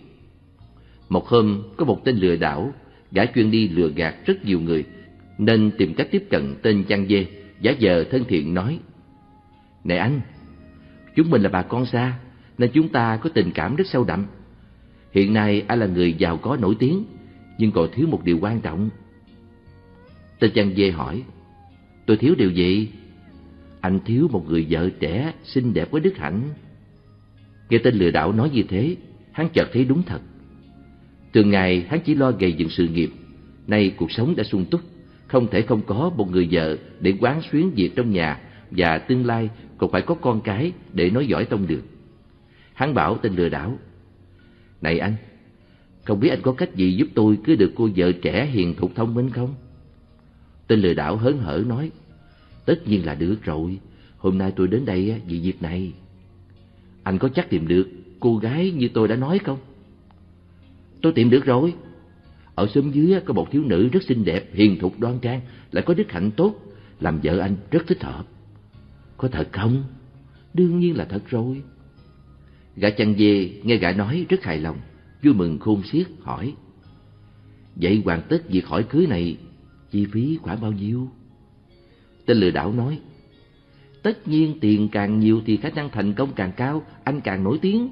Một hôm, có một tên lừa đảo, gã chuyên đi lừa gạt rất nhiều người, nên tìm cách tiếp cận tên chăn dê, giả vờ thân thiện nói: "Này anh, chúng mình là bà con xa, nên chúng ta có tình cảm rất sâu đậm. Hiện nay anh là người giàu có nổi tiếng, nhưng còn thiếu một điều quan trọng." Tên chăn dê hỏi: "Tôi thiếu điều gì?" "Anh thiếu một người vợ trẻ, xinh đẹp với đức hạnh." Nghe tên lừa đảo nói như thế, hắn chợt thấy đúng thật. Thường ngày hắn chỉ lo gầy dựng sự nghiệp, nay cuộc sống đã sung túc, không thể không có một người vợ để quán xuyến việc trong nhà, và tương lai còn phải có con cái để nối dõi tông đường. Hắn bảo tên lừa đảo: "Này anh, không biết anh có cách gì giúp tôi cưới được cô vợ trẻ hiền thục thông minh không?" Tên lừa đảo hớn hở nói: "Tất nhiên là được rồi, hôm nay tôi đến đây vì việc này." "Anh có chắc tìm được cô gái như tôi đã nói không?" "Tôi tìm được rồi. Ở xóm dưới có một thiếu nữ rất xinh đẹp, hiền thục đoan trang, lại có đức hạnh tốt, làm vợ anh rất thích hợp. Có thật không? Đương nhiên là thật rồi. Gã chăn dê nghe gã nói rất hài lòng, vui mừng khôn xiết, hỏi: Vậy hoàn tất việc hỏi cưới này, chi phí khoảng bao nhiêu? Tên lừa đảo nói: Tất nhiên tiền càng nhiều thì khả năng thành công càng cao, anh càng nổi tiếng.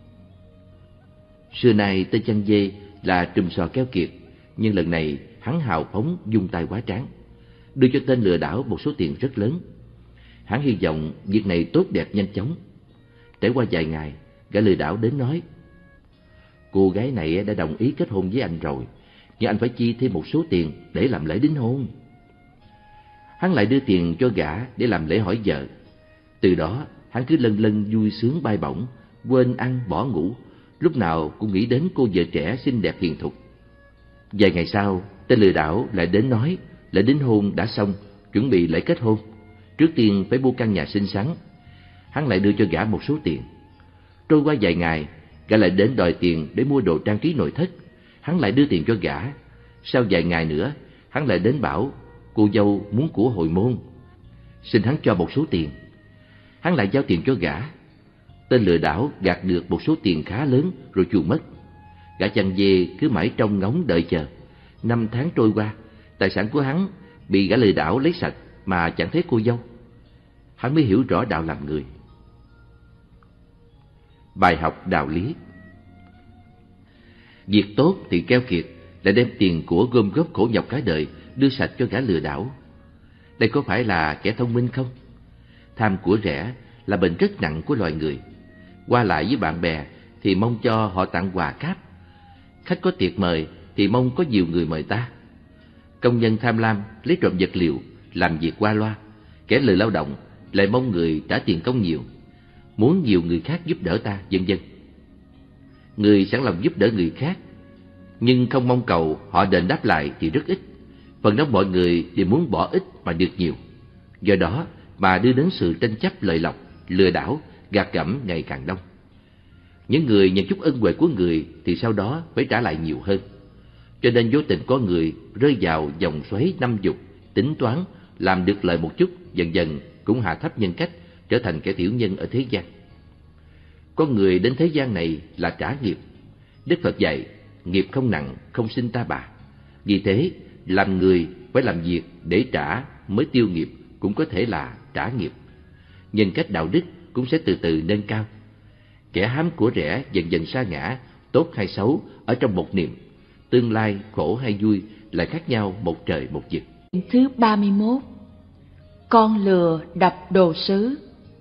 Xưa nay tên chăn dê là trùm sò keo kiệt, nhưng lần này hắn hào phóng dung tay quá tráng, đưa cho tên lừa đảo một số tiền rất lớn. Hắn hy vọng việc này tốt đẹp nhanh chóng. Trải qua vài ngày, gã lừa đảo đến nói: Cô gái này đã đồng ý kết hôn với anh rồi, nhưng anh phải chi thêm một số tiền để làm lễ đính hôn. Hắn lại đưa tiền cho gã để làm lễ hỏi vợ. Từ đó hắn cứ lân lân vui sướng bay bổng, quên ăn bỏ ngủ, lúc nào cũng nghĩ đến cô vợ trẻ xinh đẹp hiền thục. Vài ngày sau, tên lừa đảo lại đến nói lễ đính hôn đã xong, chuẩn bị lễ kết hôn. Trước tiên phải mua căn nhà xinh xắn. Hắn lại đưa cho gã một số tiền. Trôi qua vài ngày, gã lại đến đòi tiền để mua đồ trang trí nội thất. Hắn lại đưa tiền cho gã. Sau vài ngày nữa, hắn lại đến bảo cô dâu muốn của hồi môn, xin hắn cho một số tiền. Hắn lại giao tiền cho gã. Tên lừa đảo gạt được một số tiền khá lớn rồi chuồn mất. Gã chăn dê cứ mãi trông ngóng đợi chờ. 5 tháng trôi qua, tài sản của hắn bị gã lừa đảo lấy sạch mà chẳng thấy cô dâu. Hắn mới hiểu rõ đạo làm người. Bài học đạo lý: Việc tốt thì keo kiệt, lại đem tiền của gom góp khổ nhọc cả đời đưa sạch cho gã lừa đảo. Đây có phải là kẻ thông minh không? Tham của rẻ là bệnh rất nặng của loài người. Qua lại với bạn bè thì mong cho họ tặng quà cáp. Khách có tiệc mời thì mong có nhiều người mời ta. Công nhân tham lam lấy trộm vật liệu, làm việc qua loa. Kẻ lười lao động lại mong người trả tiền công nhiều, muốn nhiều người khác giúp đỡ ta, vân vân. Người sẵn lòng giúp đỡ người khác, nhưng không mong cầu họ đền đáp lại thì rất ít. Phần đông mọi người đều muốn bỏ ít mà được nhiều. Do đó mà đưa đến sự tranh chấp lợi lộc, lừa đảo, gạt gẫm ngày càng đông. Những người nhận chút ân huệ của người thì sau đó phải trả lại nhiều hơn. Cho nên vô tình có người rơi vào vòng xoáy năm dục, tính toán, làm được lợi một chút, dần dần cũng hạ thấp nhân cách, trở thành kẻ tiểu nhân ở thế gian. Con người đến thế gian này là trả nghiệp. Đức Phật dạy, nghiệp không nặng, không sinh ta bà. Vì thế, làm người phải làm việc để trả mới tiêu nghiệp, cũng có thể là trả nghiệp. Nhân cách đạo đức cũng sẽ từ từ nâng cao. Kẻ hám của rẻ dần dần sa ngã, tốt hay xấu ở trong một niệm. Tương lai khổ hay vui lại khác nhau một trời một vực. Thứ 31. Con lừa đập đồ sứ.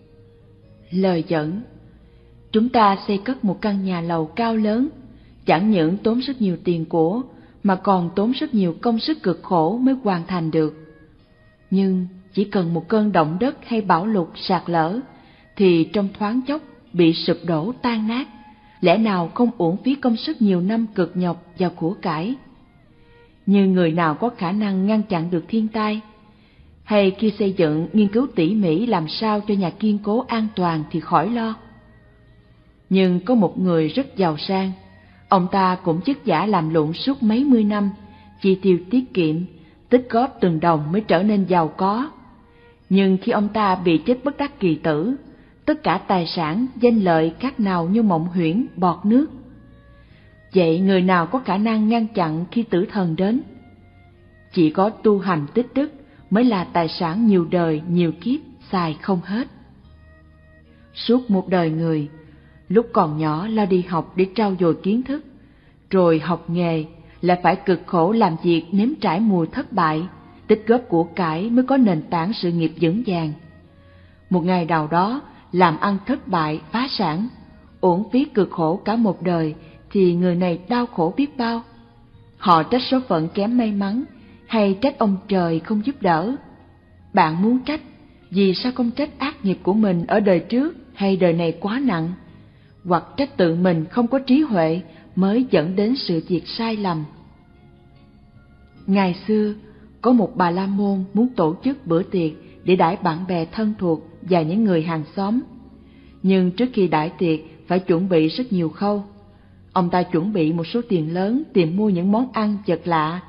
Lời dẫn: Chúng ta xây cất một căn nhà lầu cao lớn, chẳng những tốn rất nhiều tiền của, mà còn tốn rất nhiều công sức cực khổ mới hoàn thành được. Nhưng chỉ cần một cơn động đất hay bão lụt sạt lở, thì trong thoáng chốc bị sụp đổ tan nát, lẽ nào không uổng phí công sức nhiều năm cực nhọc và của cải. Nhưng người nào có khả năng ngăn chặn được thiên tai, hay khi xây dựng nghiên cứu tỉ mỉ làm sao cho nhà kiên cố an toàn thì khỏi lo. Nhưng có một người rất giàu sang, ông ta cũng vất vả làm lụng suốt mấy mươi năm, chi tiêu tiết kiệm, tích góp từng đồng mới trở nên giàu có. Nhưng khi ông ta bị chết bất đắc kỳ tử, tất cả tài sản, danh lợi khác nào như mộng huyễn, bọt nước. Vậy người nào có khả năng ngăn chặn khi tử thần đến? Chỉ có tu hành tích đức mới là tài sản nhiều đời, nhiều kiếp, xài không hết. Suốt một đời người, lúc còn nhỏ lo đi học để trau dồi kiến thức, rồi học nghề, lại phải cực khổ làm việc nếm trải mùi thất bại, tích góp của cải mới có nền tảng sự nghiệp vững vàng. Một ngày nào đó, làm ăn thất bại, phá sản, uổng phí cực khổ cả một đời, thì người này đau khổ biết bao. Họ trách số phận kém may mắn, hay trách ông trời không giúp đỡ. Bạn muốn trách, vì sao không trách ác nghiệp của mình ở đời trước hay đời này quá nặng, hoặc trách tự mình không có trí huệ mới dẫn đến sự việc sai lầm. Ngày xưa, có một bà la môn muốn tổ chức bữa tiệc để đãi bạn bè thân thuộc và những người hàng xóm. Nhưng trước khi đãi tiệc phải chuẩn bị rất nhiều khâu. Ông ta chuẩn bị một số tiền lớn tìm mua những món ăn chật lạ,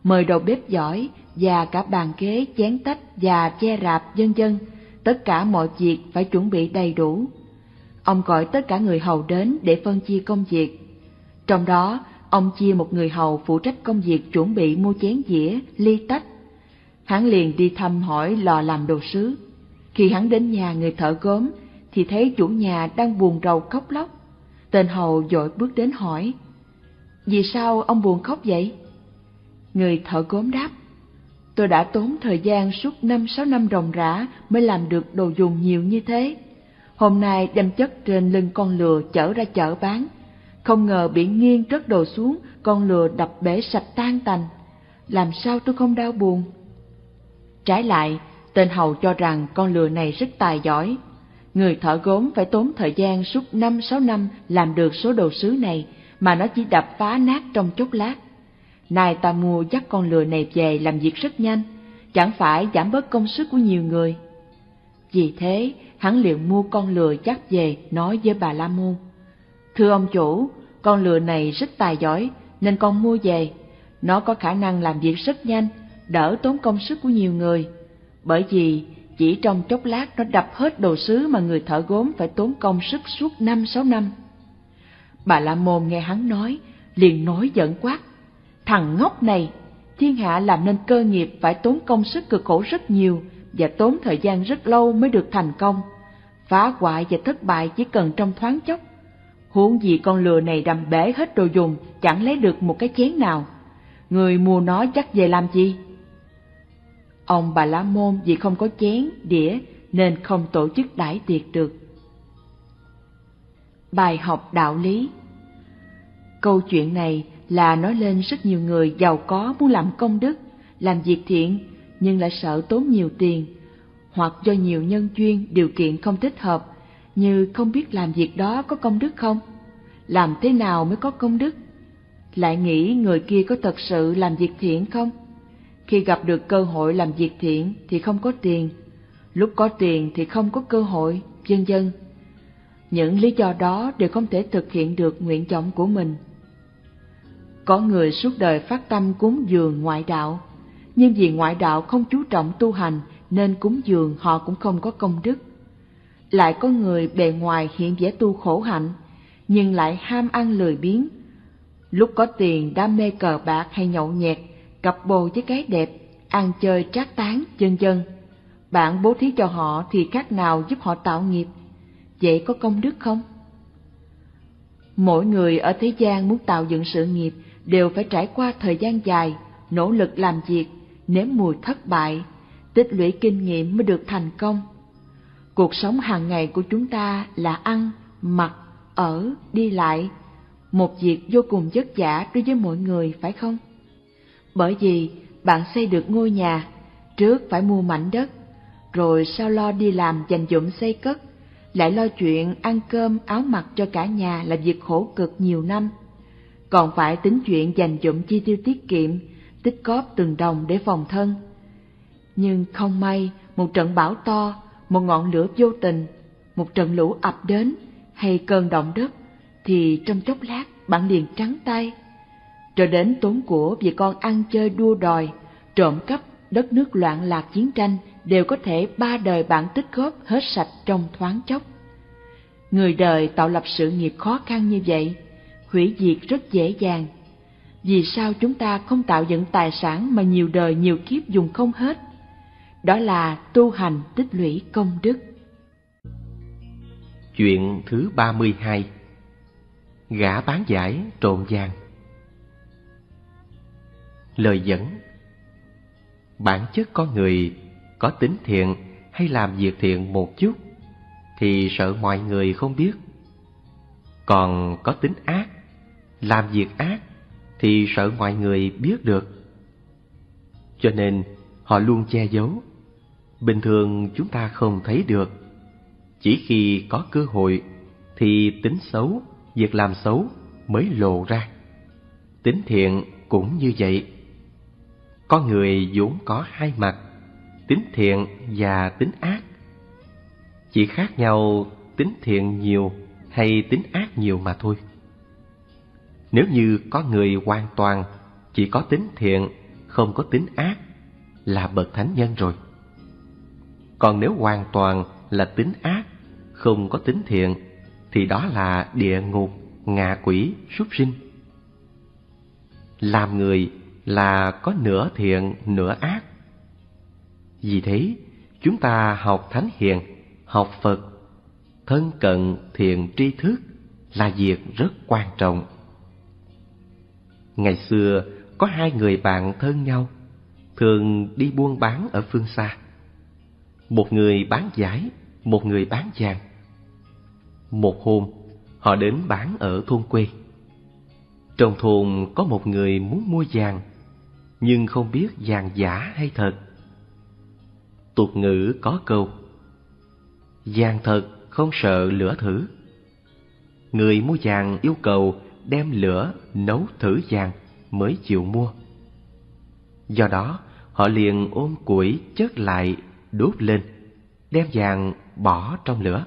mời đầu bếp giỏi và cả bàn ghế, chén tách và che rạp vân vân. Tất cả mọi việc phải chuẩn bị đầy đủ. Ông gọi tất cả người hầu đến để phân chia công việc. Trong đó, ông chia một người hầu phụ trách công việc chuẩn bị mua chén dĩa, ly tách. Hắn liền đi thăm hỏi lò làm đồ sứ. Khi hắn đến nhà người thợ gốm, thì thấy chủ nhà đang buồn rầu khóc lóc. Tên hầu vội bước đến hỏi: "Vì sao ông buồn khóc vậy?" Người thợ gốm đáp: "Tôi đã tốn thời gian suốt 5-6 năm ròng rã mới làm được đồ dùng nhiều như thế. Hôm nay đem chất trên lưng con lừa chở ra chợ bán. Không ngờ bị nghiêng rớt đồ xuống, con lừa đập bể sạch tan tành. Làm sao tôi không đau buồn?" Trái lại, tên hầu cho rằng con lừa này rất tài giỏi. Người thợ gốm phải tốn thời gian suốt 5-6 năm làm được số đồ sứ này, mà nó chỉ đập phá nát trong chốc lát. Nay ta mua dắt con lừa này về làm việc rất nhanh, chẳng phải giảm bớt công sức của nhiều người. Vì thế, hắn liền mua con lừa dắt về, nói với Bà La Môn: "Thưa ông chủ, con lừa này rất tài giỏi nên con mua về. Nó có khả năng làm việc rất nhanh, đỡ tốn công sức của nhiều người. Bởi vì chỉ trong chốc lát nó đập hết đồ sứ mà người thợ gốm phải tốn công sức suốt 5-6 năm. Bà La Môn nghe hắn nói, liền nổi giận quát: "Thằng ngốc này! Thiên hạ làm nên cơ nghiệp phải tốn công sức cực khổ rất nhiều và tốn thời gian rất lâu mới được thành công. Phá hoại và thất bại chỉ cần trong thoáng chốc. Huống gì con lừa này đầm bể hết đồ dùng, chẳng lấy được một cái chén nào. Người mua nó chắc về làm gì?" Ông Bà La Môn vì không có chén, đĩa nên không tổ chức đãi tiệc được. Bài học đạo lý. Câu chuyện này là nói lên rất nhiều người giàu có muốn làm công đức, làm việc thiện nhưng lại sợ tốn nhiều tiền, hoặc do nhiều nhân duyên điều kiện không thích hợp, như không biết làm việc đó có công đức không, làm thế nào mới có công đức, lại nghĩ người kia có thật sự làm việc thiện không. Khi gặp được cơ hội làm việc thiện thì không có tiền, lúc có tiền thì không có cơ hội, vân vân. Những lý do đó đều không thể thực hiện được nguyện vọng của mình. Có người suốt đời phát tâm cúng dường ngoại đạo, nhưng vì ngoại đạo không chú trọng tu hành nên cúng dường họ cũng không có công đức. Lại có người bề ngoài hiện vẻ tu khổ hạnh, nhưng lại ham ăn lười biếng. Lúc có tiền đam mê cờ bạc hay nhậu nhẹt, cặp bồ với gái đẹp, ăn chơi trác tán, vân vân. Bạn bố thí cho họ thì khác nào giúp họ tạo nghiệp, vậy có công đức không? Mỗi người ở thế gian muốn tạo dựng sự nghiệp đều phải trải qua thời gian dài, nỗ lực làm việc, nếm mùi thất bại, tích lũy kinh nghiệm mới được thành công. Cuộc sống hàng ngày của chúng ta là ăn, mặc, ở, đi lại, một việc vô cùng vất vả đối với mọi người, phải không? Bởi vì bạn xây được ngôi nhà, trước phải mua mảnh đất, rồi sau lo đi làm dành dụm xây cất, lại lo chuyện ăn cơm áo mặc cho cả nhà là việc khổ cực nhiều năm. Còn phải tính chuyện dành dụm chi tiêu tiết kiệm, tích góp từng đồng để phòng thân. Nhưng không may, một trận bão to, một ngọn lửa vô tình, một trận lũ ập đến, hay cơn động đất, thì trong chốc lát bạn liền trắng tay. Rồi đến tốn của vì con ăn chơi đua đòi, trộm cắp, đất nước loạn lạc chiến tranh đều có thể 3 đời bạn tích góp hết sạch trong thoáng chốc. Người đời tạo lập sự nghiệp khó khăn như vậy, hủy diệt rất dễ dàng. Vì sao chúng ta không tạo dựng tài sản mà nhiều đời nhiều kiếp dùng không hết? Đó là tu hành tích lũy công đức. Chuyện thứ 32. Gã bán giải trộm vàng. Lời dẫn. Bản chất con người có tính thiện hay làm việc thiện một chút thì sợ mọi người không biết. Còn có tính ác, làm việc ác thì sợ mọi người biết được. Cho nên họ luôn che giấu. Bình thường chúng ta không thấy được. Chỉ khi có cơ hội thì tính xấu, việc làm xấu mới lộ ra. Tính thiện cũng như vậy. Con người vốn có hai mặt, tính thiện và tính ác. Chỉ khác nhau tính thiện nhiều hay tính ác nhiều mà thôi. Nếu như có người hoàn toàn chỉ có tính thiện, không có tính ác là bậc thánh nhân rồi. Còn nếu hoàn toàn là tính ác, không có tính thiện, thì đó là địa ngục, ngạ quỷ, súc sinh. Làm người là có nửa thiện, nửa ác. Vì thế, chúng ta học thánh hiền, học Phật, thân cận thiện tri thức là việc rất quan trọng. Ngày xưa, có hai người bạn thân nhau, thường đi buôn bán ở phương xa. Một người bán vải, một người bán vàng. Một hôm, họ đến bán ở thôn quê. Trong thôn có một người muốn mua vàng, nhưng không biết vàng giả hay thật. Tục ngữ có câu: vàng thật không sợ lửa thử. Người mua vàng yêu cầu đem lửa nấu thử vàng mới chịu mua. Do đó, họ liền ôm củi chất lại đốt lên, đem vàng bỏ trong lửa.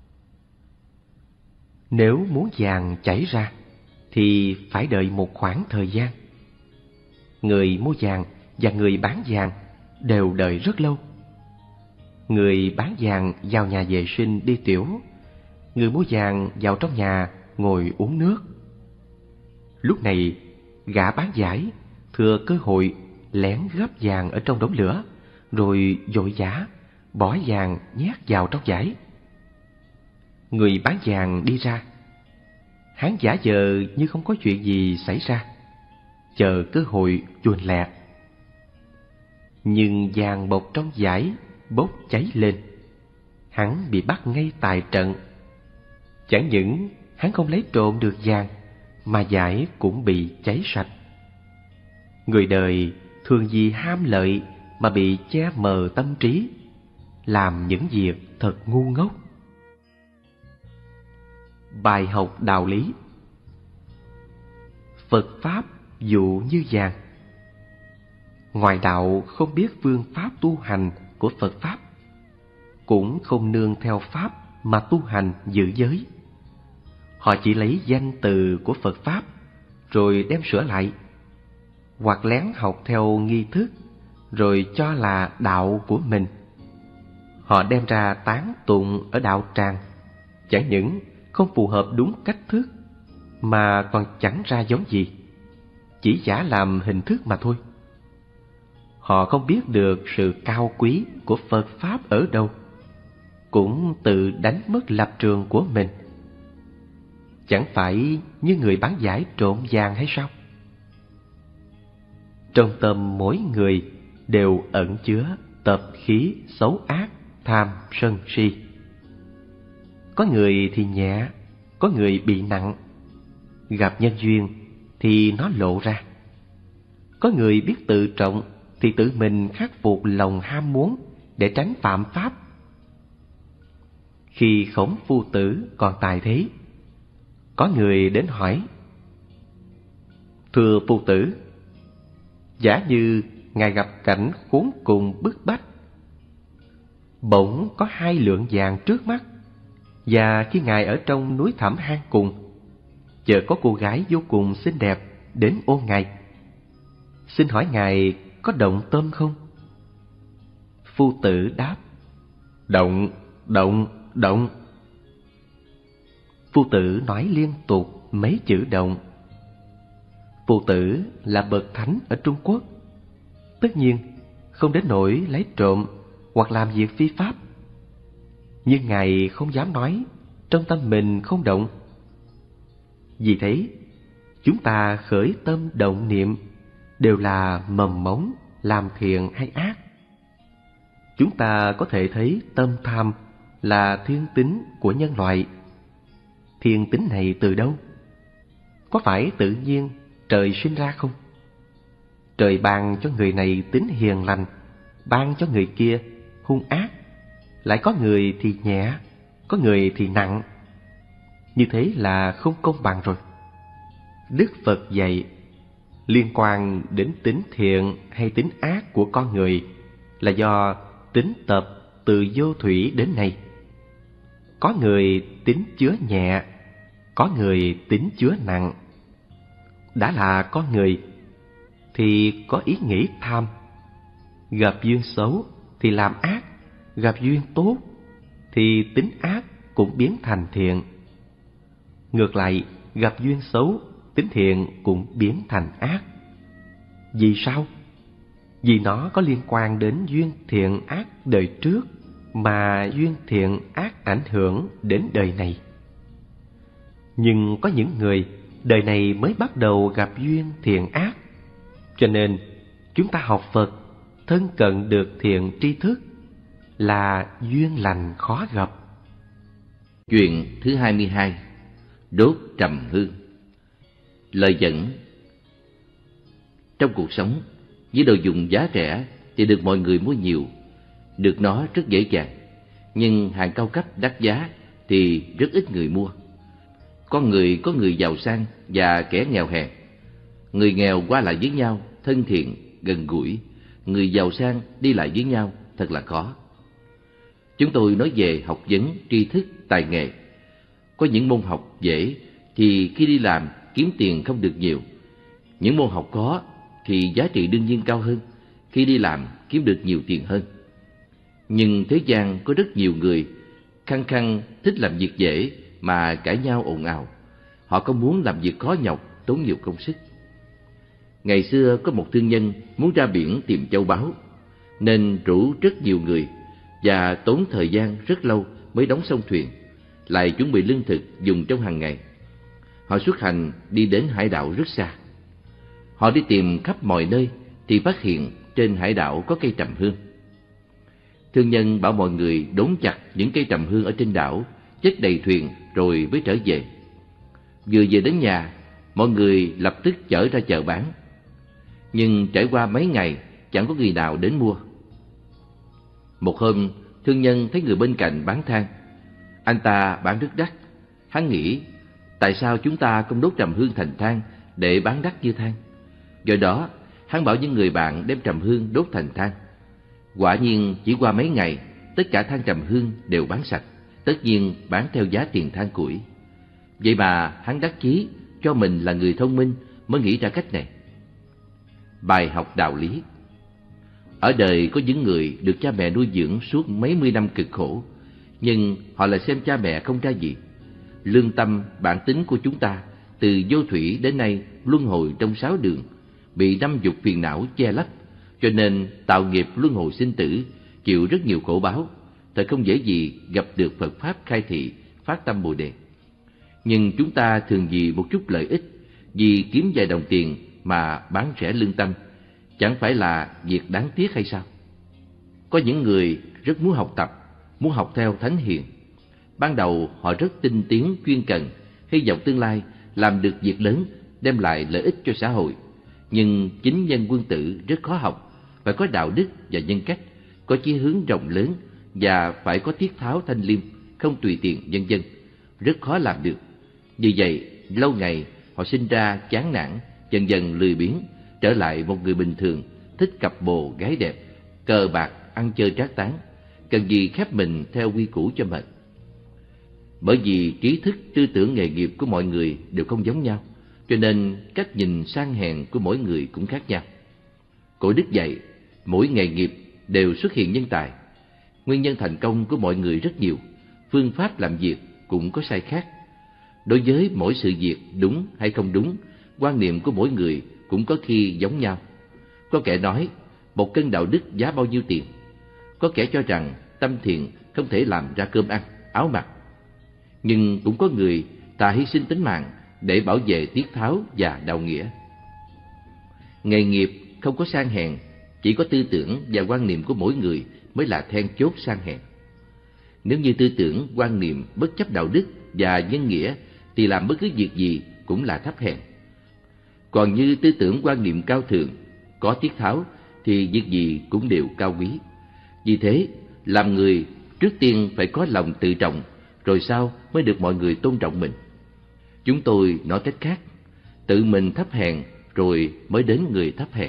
Nếu muốn vàng chảy ra thì phải đợi một khoảng thời gian. Người mua vàng và người bán vàng đều đợi rất lâu. Người bán vàng vào nhà vệ sinh đi tiểu, người mua vàng vào trong nhà ngồi uống nước. Lúc này, gã bán vải thừa cơ hội lén gấp vàng ở trong đống lửa, rồi vội vã bỏ vàng nhét vào trong vải. Người bán vàng đi ra, hắn giả vờ như không có chuyện gì xảy ra, chờ cơ hội chuồn lẹt. Nhưng vàng bọc trong vải bốc cháy lên, hắn bị bắt ngay tại trận. Chẳng những hắn không lấy trộm được vàng, mà vải cũng bị cháy sạch. Người đời thường vì ham lợi mà bị che mờ tâm trí, làm những việc thật ngu ngốc. Bài học đạo lý. Phật Pháp dụ như vàng. Ngoại đạo không biết phương pháp tu hành của Phật Pháp, cũng không nương theo Pháp mà tu hành giữ giới. Họ chỉ lấy danh từ của Phật Pháp rồi đem sửa lại, hoặc lén học theo nghi thức rồi cho là đạo của mình. Họ đem ra tán tụng ở đạo tràng, chẳng những không phù hợp đúng cách thức mà còn chẳng ra giống gì, chỉ giả làm hình thức mà thôi. Họ không biết được sự cao quý của Phật Pháp ở đâu, cũng tự đánh mất lập trường của mình. Chẳng phải như người bán vải trộm vàng hay sao? Trong tâm mỗi người đều ẩn chứa tập khí xấu ác, tham, sân, si. Có người thì nhẹ, có người bị nặng. Gặp nhân duyên thì nó lộ ra. Có người biết tự trọng thì tự mình khắc phục lòng ham muốn để tránh phạm pháp. Khi Khổng Phu Tử còn tại thế, có người đến hỏi: thưa Phu Tử, giả như ngài gặp cảnh khốn cùng bức bách, bỗng có 2 lượng vàng trước mắt, và khi ngài ở trong núi thẳm hang cùng, chợt có cô gái vô cùng xinh đẹp đến ôm ngài, xin hỏi ngài có động tâm không? Phu Tử đáp: động, động, động. Phu Tử nói liên tục mấy chữ động. Phu Tử là bậc thánh ở Trung Quốc, tất nhiên không đến nỗi lấy trộm hoặc làm việc phi pháp. Nhưng ngài không dám nói trong tâm mình không động. Vì thế, chúng ta khởi tâm động niệm đều là mầm mống làm thiện hay ác. Chúng ta có thể thấy tâm tham là thiên tính của nhân loại. Thiên tính này từ đâu? Có phải tự nhiên trời sinh ra không? Trời ban cho người này tính hiền lành, ban cho người kia hung ác. Lại có người thì nhẹ, có người thì nặng. Như thế là không công bằng rồi. Đức Phật dạy, liên quan đến tính thiện hay tính ác của con người là do tính tập từ vô thủy đến nay. Có người tính chứa nhẹ, có người tính chứa nặng. Đã là con người, thì có ý nghĩ tham. Gặp duyên xấu thì làm ác, gặp duyên tốt thì tính ác cũng biến thành thiện. Ngược lại, gặp duyên xấu, tính thiện cũng biến thành ác. Vì sao? Vì nó có liên quan đến duyên thiện ác đời trước, mà duyên thiện ác ảnh hưởng đến đời này. Nhưng có những người đời này mới bắt đầu gặp duyên thiện ác, cho nên chúng ta học Phật, thân cận được thiện tri thức là duyên lành khó gặp. Chuyện thứ 22: Đốt trầm hương. Lời dẫn: trong cuộc sống, những đồ dùng giá rẻ thì được mọi người mua nhiều, được nó rất dễ dàng. Nhưng hàng cao cấp đắt giá thì rất ít người mua. Có người giàu sang và kẻ nghèo hèn. Người nghèo qua lại với nhau thân thiện, gần gũi. Người giàu sang đi lại với nhau thật là khó. Chúng tôi nói về học vấn, tri thức, tài nghệ. Có những môn học dễ thì khi đi làm kiếm tiền không được nhiều. Những môn học khó thì giá trị đương nhiên cao hơn, khi đi làm kiếm được nhiều tiền hơn. Nhưng thế gian có rất nhiều người khăng khăng thích làm việc dễ mà cãi nhau ồn ào. Họ không muốn làm việc khó nhọc, tốn nhiều công sức. Ngày xưa có một thương nhân muốn ra biển tìm châu báu, nên rủ rất nhiều người và tốn thời gian rất lâu mới đóng xong thuyền, lại chuẩn bị lương thực dùng trong hàng ngày. Họ xuất hành đi đến hải đảo rất xa. Họ đi tìm khắp mọi nơi thì phát hiện trên hải đảo có cây trầm hương. Thương nhân bảo mọi người đốn chặt những cây trầm hương ở trên đảo, chất đầy thuyền rồi mới trở về. Vừa về đến nhà, mọi người lập tức chở ra chợ bán. Nhưng trải qua mấy ngày chẳng có người nào đến mua. Một hôm, thương nhân thấy người bên cạnh bán than. Anh ta bán rất đắt. Hắn nghĩ, tại sao chúng ta không đốt trầm hương thành than để bán đắt như than? Do đó, hắn bảo những người bạn đem trầm hương đốt thành than. Quả nhiên chỉ qua mấy ngày, tất cả than trầm hương đều bán sạch, tất nhiên bán theo giá tiền than củi. Vậy mà hắn đắc chí cho mình là người thông minh mới nghĩ ra cách này. Bài học đạo lý: ở đời có những người được cha mẹ nuôi dưỡng suốt mấy mươi năm cực khổ, nhưng họ lại xem cha mẹ không ra gì. Lương tâm, bản tính của chúng ta từ vô thủy đến nay luân hồi trong 6 đường, bị 50 phiền não che lấp, cho nên tạo nghiệp luân hồi sinh tử, chịu rất nhiều khổ báo, thật không dễ gì gặp được Phật Pháp khai thị, phát tâm Bồ Đề. Nhưng chúng ta thường vì một chút lợi ích, vì kiếm vài đồng tiền mà bán rẻ lương tâm, chẳng phải là việc đáng tiếc hay sao? Có những người rất muốn học tập, muốn học theo thánh hiền. Ban đầu họ rất tinh tiến, chuyên cần, hy vọng tương lai làm được việc lớn, đem lại lợi ích cho xã hội. Nhưng chính nhân quân tử rất khó học, phải có đạo đức và nhân cách, có chí hướng rộng lớn và phải có tiết tháo thanh liêm, không tùy tiện vân vân, rất khó làm được. Vì vậy, lâu ngày họ sinh ra chán nản, dần dần lười biếng, trở lại một người bình thường, thích cặp bồ gái đẹp, cờ bạc, ăn chơi trác tán, cần gì khép mình theo quy củ cho mệt. Bởi vì trí thức, tư tưởng, nghề nghiệp của mọi người đều không giống nhau, cho nên cách nhìn sang hèn của mỗi người cũng khác nhau. Cổ đức dạy, mỗi nghề nghiệp đều xuất hiện nhân tài. Nguyên nhân thành công của mọi người rất nhiều, phương pháp làm việc cũng có sai khác. Đối với mỗi sự việc đúng hay không đúng, quan niệm của mỗi người cũng có khi giống nhau. Có kẻ nói, một cân đạo đức giá bao nhiêu tiền? Có kẻ cho rằng tâm thiện không thể làm ra cơm ăn, áo mặc. Nhưng cũng có người thà hy sinh tính mạng để bảo vệ tiết tháo và đạo nghĩa. Nghề nghiệp không có sang hèn, chỉ có tư tưởng và quan niệm của mỗi người mới là then chốt sang hèn. Nếu như tư tưởng, quan niệm bất chấp đạo đức và nhân nghĩa thì làm bất cứ việc gì cũng là thấp hèn. Còn như tư tưởng, quan niệm cao thượng, có tiết tháo thì việc gì cũng đều cao quý. Vì thế, làm người trước tiên phải có lòng tự trọng, rồi sau mới được mọi người tôn trọng mình. Chúng tôi nói cách khác, tự mình thấp hèn rồi mới đến người thấp hèn.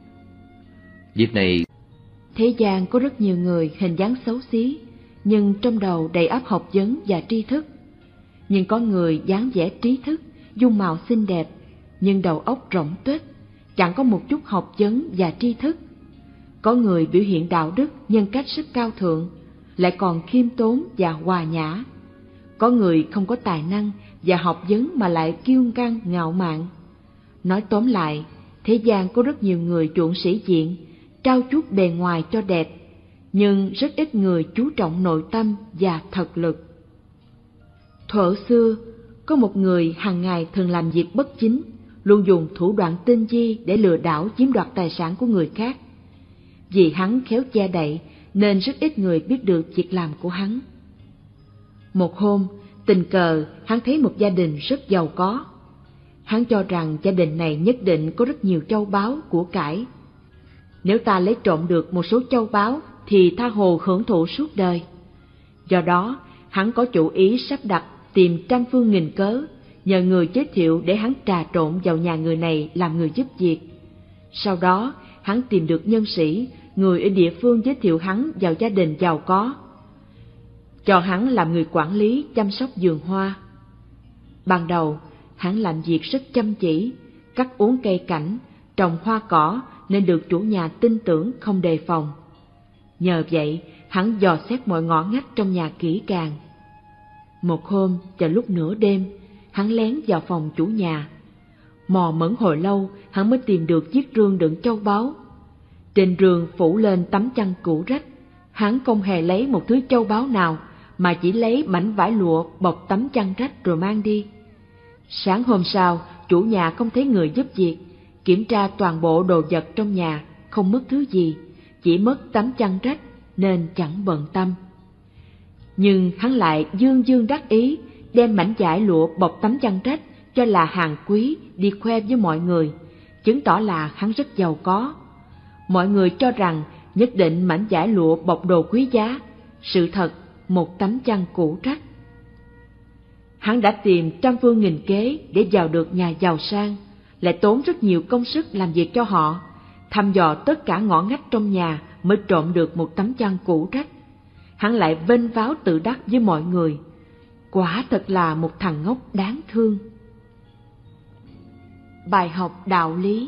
Việc này, thế gian có rất nhiều người hình dáng xấu xí, nhưng trong đầu đầy ắp học vấn và tri thức. Nhưng có người dáng vẻ trí thức, dung mạo xinh đẹp, nhưng đầu óc rỗng tuếch, chẳng có một chút học vấn và tri thức. Có người biểu hiện đạo đức, nhân cách rất cao thượng, lại còn khiêm tốn và hòa nhã. Có người không có tài năng và học vấn mà lại kiêu căng ngạo mạn. Nói tóm lại, thế gian có rất nhiều người chuộng sĩ diện, trau chuốt bề ngoài cho đẹp, nhưng rất ít người chú trọng nội tâm và thực lực. Thuở xưa, có một người hàng ngày thường làm việc bất chính, luôn dùng thủ đoạn tinh vi để lừa đảo chiếm đoạt tài sản của người khác. Vì hắn khéo che đậy nên rất ít người biết được việc làm của hắn. Một hôm, tình cờ hắn thấy một gia đình rất giàu có. Hắn cho rằng gia đình này nhất định có rất nhiều châu báu của cải. Nếu ta lấy trộm được một số châu báu thì tha hồ hưởng thụ suốt đời. Do đó, hắn có chủ ý sắp đặt tìm trăm phương nghìn cớ, nhờ người giới thiệu để hắn trà trộn vào nhà người này làm người giúp việc. Sau đó, hắn tìm được nhân sĩ, người ở địa phương giới thiệu hắn vào gia đình giàu có, cho hắn làm người quản lý chăm sóc vườn hoa. Ban đầu, hắn làm việc rất chăm chỉ, cắt uốn cây cảnh, trồng hoa cỏ nên được chủ nhà tin tưởng không đề phòng. Nhờ vậy, hắn dò xét mọi ngõ ngách trong nhà kỹ càng. Một hôm, vào lúc nửa đêm, hắn lén vào phòng chủ nhà. Mò mẫm hồi lâu, hắn mới tìm được chiếc rương đựng châu báu. Trên rương phủ lên tấm chăn cũ rách. Hắn không hề lấy một thứ châu báu nào, mà chỉ lấy mảnh vải lụa bọc tấm chăn rách rồi mang đi. Sáng hôm sau, chủ nhà không thấy người giúp việc, kiểm tra toàn bộ đồ vật trong nhà, không mất thứ gì, chỉ mất tấm chăn rách nên chẳng bận tâm. Nhưng hắn lại dương dương đắc ý, đem mảnh vải lụa bọc tấm chăn rách cho là hàng quý đi khoe với mọi người, chứng tỏ là hắn rất giàu có. Mọi người cho rằng nhất định mảnh vải lụa bọc đồ quý giá, sự thật một tấm chăn cũ rách. Hắn đã tìm trăm phương nghìn kế để vào được nhà giàu sang, lại tốn rất nhiều công sức làm việc cho họ, thăm dò tất cả ngõ ngách trong nhà mới trộm được một tấm chăn cũ rách. Hắn lại vênh váo tự đắc với mọi người, quả thật là một thằng ngốc đáng thương. Bài học đạo lý.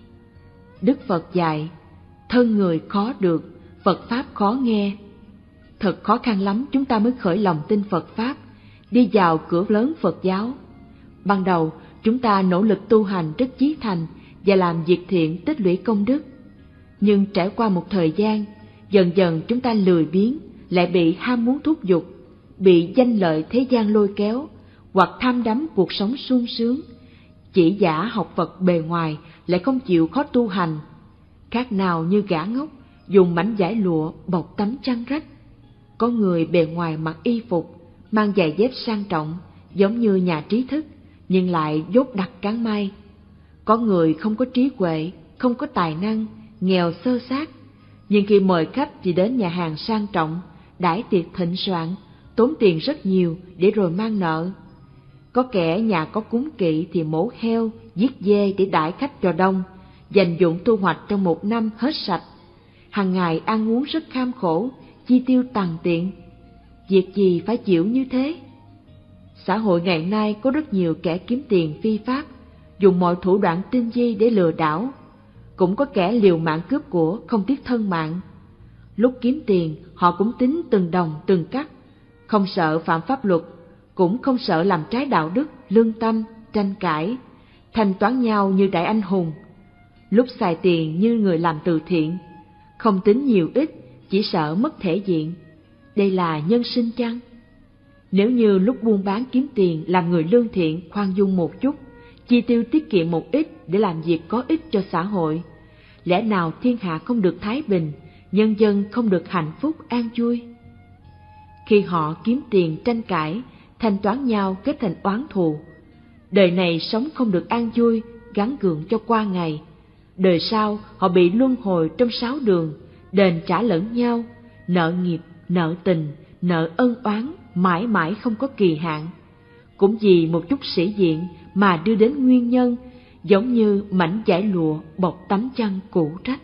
Đức Phật dạy, thân người khó được, Phật Pháp khó nghe. Thật khó khăn lắm chúng ta mới khởi lòng tin Phật Pháp, đi vào cửa lớn Phật giáo. Ban đầu, chúng ta nỗ lực tu hành rất chí thành và làm việc thiện tích lũy công đức. Nhưng trải qua một thời gian, dần dần chúng ta lười biếng, lại bị ham muốn thúc giục, bị danh lợi thế gian lôi kéo, hoặc tham đắm cuộc sống sung sướng, chỉ giả học Phật bề ngoài, lại không chịu khó tu hành. Khác nào như gã ngốc, dùng mảnh vải lụa bọc tấm chăn rách. Có người bề ngoài mặc y phục, mang giày dép sang trọng, giống như nhà trí thức, nhưng lại dốt đặc cán may. Có người không có trí huệ, không có tài năng, nghèo xơ xác, nhưng khi mời khách thì đến nhà hàng sang trọng, đãi tiệc thịnh soạn, tốn tiền rất nhiều để rồi mang nợ. Có kẻ nhà có cúng kỵ thì mổ heo, giết dê để đãi khách cho đông, dành dụm thu hoạch trong một năm hết sạch. Hàng ngày ăn uống rất kham khổ, chi tiêu tằn tiện. Việc gì phải chịu như thế? Xã hội ngày nay có rất nhiều kẻ kiếm tiền phi pháp, dùng mọi thủ đoạn tinh vi để lừa đảo. Cũng có kẻ liều mạng cướp của không tiếc thân mạng. Lúc kiếm tiền, họ cũng tính từng đồng từng cắt, không sợ phạm pháp luật, cũng không sợ làm trái đạo đức, lương tâm, tranh cãi, thanh toán nhau như đại anh hùng. Lúc xài tiền như người làm từ thiện, không tính nhiều ít, chỉ sợ mất thể diện. Đây là nhân sinh chăng? Nếu như lúc buôn bán kiếm tiền làm người lương thiện, khoan dung một chút, chi tiêu tiết kiệm một ít để làm việc có ích cho xã hội, lẽ nào thiên hạ không được thái bình, nhân dân không được hạnh phúc an vui? Khi họ kiếm tiền tranh cãi, thanh toán nhau kết thành oán thù, đời này sống không được an vui, gắng gượng cho qua ngày. Đời sau họ bị luân hồi trong 6 đường, đền trả lẫn nhau, nợ nghiệp, nợ tình, nợ ân oán mãi mãi không có kỳ hạn. Cũng vì một chút sĩ diện mà đưa đến nguyên nhân, giống như mảnh vải lụa bọc tấm chăn cũ rách.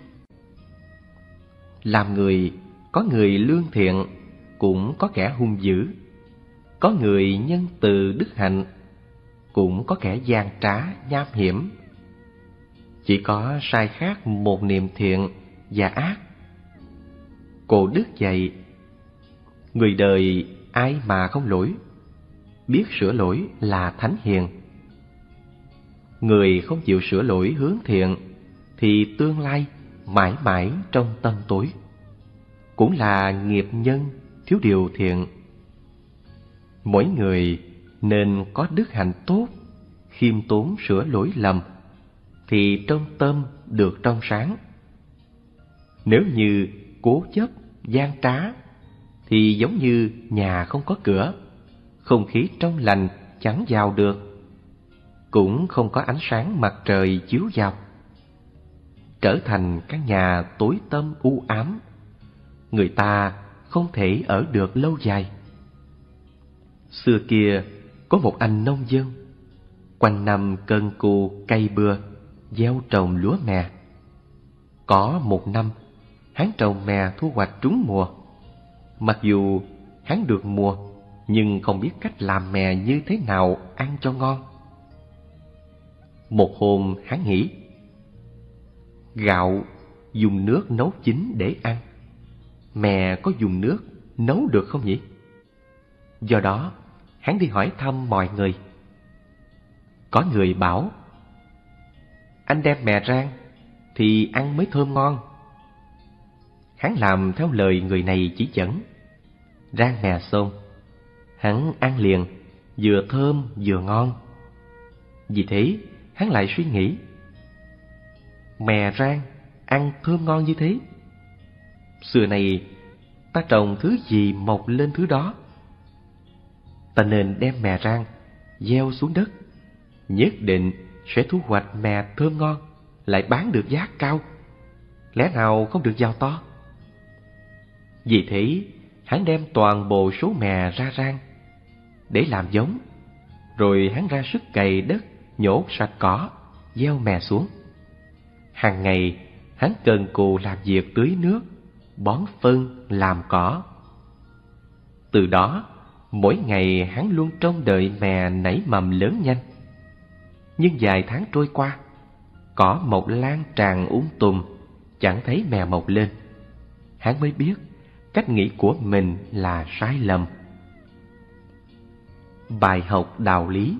Làm người, có người lương thiện, cũng có kẻ hung dữ. Có người nhân từ đức hạnh, cũng có kẻ gian trá nham hiểm. chỉ có sai khác một niệm thiện và ác. Cổ đức dạy, người đời ai mà không lỗi, biết sửa lỗi là thánh hiền. Người không chịu sửa lỗi hướng thiện thì tương lai mãi mãi trong tâm tối, cũng là nghiệp nhân thiếu điều thiện. Mỗi người nên có đức hạnh tốt, khiêm tốn sửa lỗi lầm, thì trong tâm được trong sáng. Nếu như cố chấp, gian trá, thì giống như nhà không có cửa, không khí trong lành chẳng vào được, cũng không có ánh sáng mặt trời chiếu vào, trở thành căn nhà tối tăm u ám, người ta không thể ở được lâu dài. Xưa kia có một anh nông dân, quanh năm cần cù cày bừa, gieo trồng lúa mè. Có một năm, hắn trồng mè thu hoạch trúng mùa. Mặc dù hắn được mùa, nhưng không biết cách làm mè như thế nào ăn cho ngon. Một hôm hắn nghĩ, gạo dùng nước nấu chín để ăn, mè có dùng nước nấu được không nhỉ? Do đó, hắn đi hỏi thăm mọi người. Có người bảo, anh đem mè rang thì ăn mới thơm ngon. Hắn làm theo lời người này chỉ dẫn, rang mè xong, hắn ăn liền, vừa thơm vừa ngon. Vì thế, hắn lại suy nghĩ, mè rang ăn thơm ngon như thế, xưa này ta trồng thứ gì mọc lên thứ đó. Ta nên đem mè rang gieo xuống đất, nhất định sẽ thu hoạch mè thơm ngon, lại bán được giá cao, lẽ nào không được giàu to. Vì thế, hắn đem toàn bộ số mè ra rang để làm giống, rồi hắn ra sức cày đất, nhổ sạch cỏ, gieo mè xuống. Hàng ngày, hắn cần cù làm việc tưới nước, bón phân, làm cỏ. Từ đó, mỗi ngày hắn luôn trông đợi mè nảy mầm lớn nhanh. Nhưng vài tháng trôi qua, cỏ mọc lan tràn tùm, chẳng thấy mè mọc lên. Hắn mới biết cách nghĩ của mình là sai lầm. Bài học đạo lý.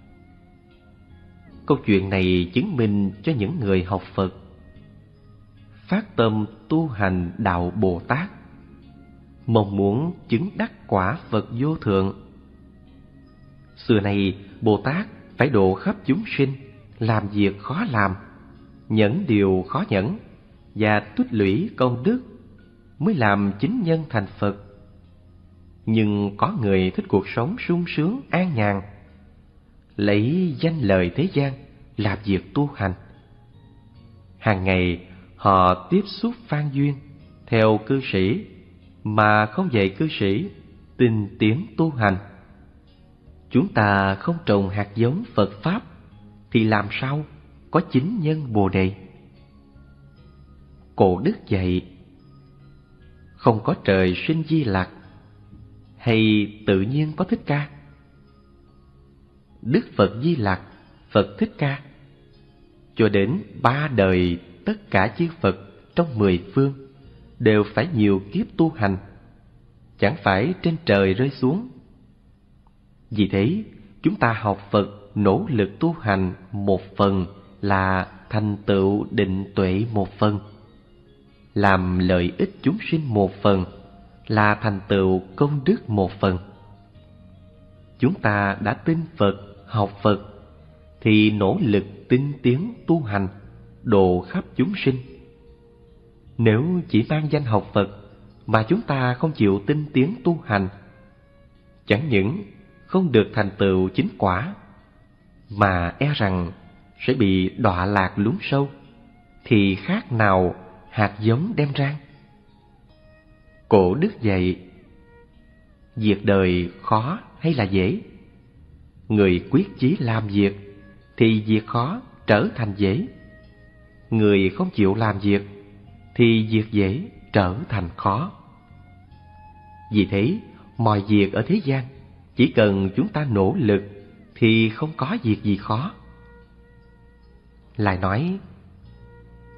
Câu chuyện này chứng minh cho những người học Phật phát tâm tu hành đạo Bồ Tát, mong muốn chứng đắc quả Phật vô thượng. Xưa này Bồ Tát phải độ khắp chúng sinh, làm việc khó làm, nhẫn điều khó nhẫn, và tích lũy công đức mới làm chính nhân thành Phật. Nhưng có người thích cuộc sống sung sướng an nhàn, lấy danh lời thế gian làm việc tu hành. Hàng ngày họ tiếp xúc phan duyên theo cư sĩ, mà không dạy cư sĩ tinh tiến tu hành. Chúng ta không trồng hạt giống Phật Pháp thì làm sao có chính nhân Bồ Đề? Cổ đức dạy, không có trời sinh Di Lặc, hay tự nhiên có Thích Ca? Đức Phật Di Lặc, Phật Thích Ca, cho đến 3 đời tất cả chư Phật trong 10 phương đều phải nhiều kiếp tu hành, chẳng phải trên trời rơi xuống. Vì thế, chúng ta học Phật nỗ lực tu hành một phần là thành tựu định tuệ một phần, làm lợi ích chúng sinh một phần là thành tựu công đức một phần. Chúng ta đã tin Phật, học Phật thì nỗ lực tinh tiến tu hành, độ khắp chúng sinh. Nếu chỉ mang danh học Phật mà chúng ta không chịu tinh tiến tu hành, chẳng những không được thành tựu chính quả, mà e rằng sẽ bị đọa lạc lún sâu, thì khác nào hạt giống đem rang. Cổ đức dạy, việc đời khó hay là dễ? Người quyết chí làm việc thì việc khó trở thành dễ. Người không chịu làm việc thì việc dễ trở thành khó. Vì thế, mọi việc ở thế gian chỉ cần chúng ta nỗ lực thì không có việc gì khó. Lại nói,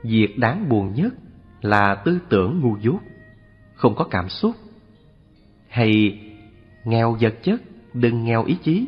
việc đáng buồn nhất là tư tưởng ngu dốt, không có cảm xúc. Hay nghèo vật chất, đừng nghèo ý chí.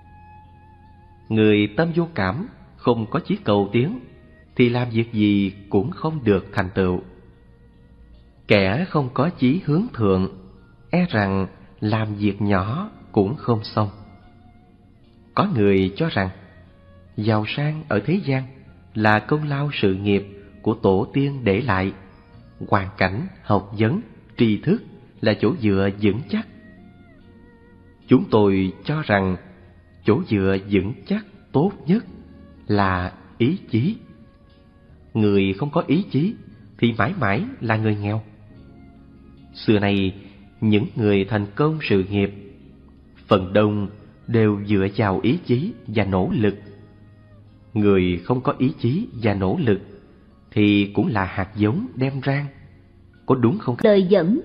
Người tâm vô cảm, không có chí cầu tiến, thì làm việc gì cũng không được thành tựu. Kẻ không có chí hướng thượng, e rằng làm việc nhỏ cũng không xong. Có người cho rằng giàu sang ở thế gian là công lao sự nghiệp của tổ tiên để lại. Hoàn cảnh, học vấn, tri thức là chỗ dựa vững chắc. Chúng tôi cho rằng chỗ dựa vững chắc tốt nhất là ý chí. Người không có ý chí thì mãi mãi là người nghèo. Xưa nay, những người thành công sự nghiệp, phần đông đều dựa vào ý chí và nỗ lực. Người không có ý chí và nỗ lực thì cũng là hạt giống đem rang. Có đúng không? Đời dẫn.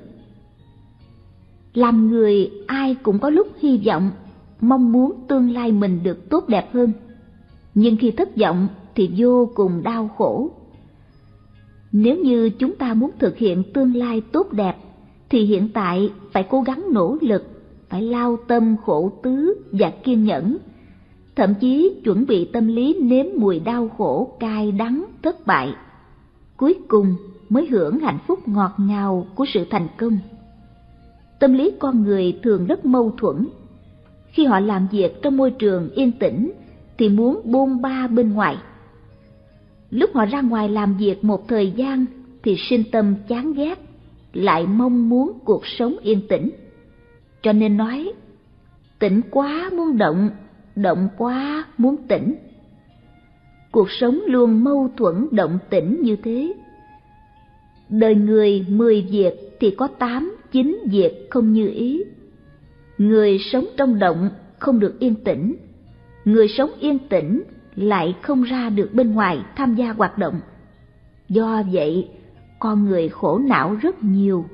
Làm người ai cũng có lúc hy vọng, mong muốn tương lai mình được tốt đẹp hơn. Nhưng khi thất vọng thì vô cùng đau khổ. Nếu như chúng ta muốn thực hiện tương lai tốt đẹp, thì hiện tại phải cố gắng nỗ lực, phải lao tâm khổ tứ và kiên nhẫn, thậm chí chuẩn bị tâm lý nếm mùi đau khổ cay đắng thất bại, cuối cùng mới hưởng hạnh phúc ngọt ngào của sự thành công. Tâm lý con người thường rất mâu thuẫn. Khi họ làm việc trong môi trường yên tĩnh thì muốn bôn ba bên ngoài. Lúc họ ra ngoài làm việc một thời gian thì sinh tâm chán ghét, lại mong muốn cuộc sống yên tĩnh. Cho nên nói, tĩnh quá muốn động, động quá muốn tĩnh. Cuộc sống luôn mâu thuẫn động tĩnh như thế. Đời người 10 việc thì có 8, 9 việc không như ý. Người sống trong động không được yên tĩnh, người sống yên tĩnh lại không ra được bên ngoài tham gia hoạt động. Do vậy, con người khổ não rất nhiều.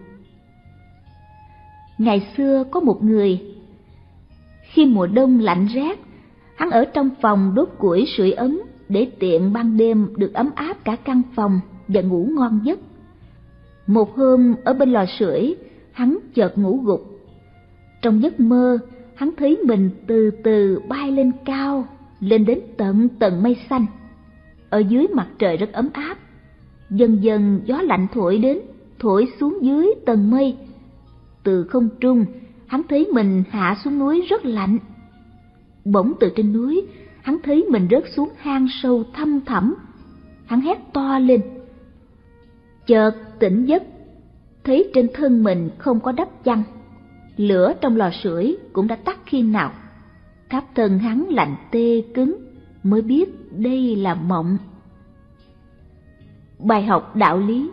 Ngày xưa có một người, khi mùa đông lạnh rét, hắn ở trong phòng đốt củi sưởi ấm để tiện ban đêm được ấm áp cả căn phòng và ngủ ngon giấc. Một hôm ở bên lò sưởi, hắn chợt ngủ gục. Trong giấc mơ, hắn thấy mình từ từ bay lên cao, lên đến tận tầng mây xanh. Ở dưới mặt trời rất ấm áp. Dần dần gió lạnh thổi đến, thổi xuống dưới tầng mây. Từ không trung, hắn thấy mình hạ xuống núi rất lạnh. Bỗng từ trên núi, hắn thấy mình rớt xuống hang sâu thăm thẳm. Hắn hét to lên. Chợt tỉnh giấc, thấy trên thân mình không có đắp chăn. Lửa trong lò sưởi cũng đã tắt khi nào. Khắp thân hắn lạnh tê cứng, mới biết đây là mộng. Bài học đạo lý.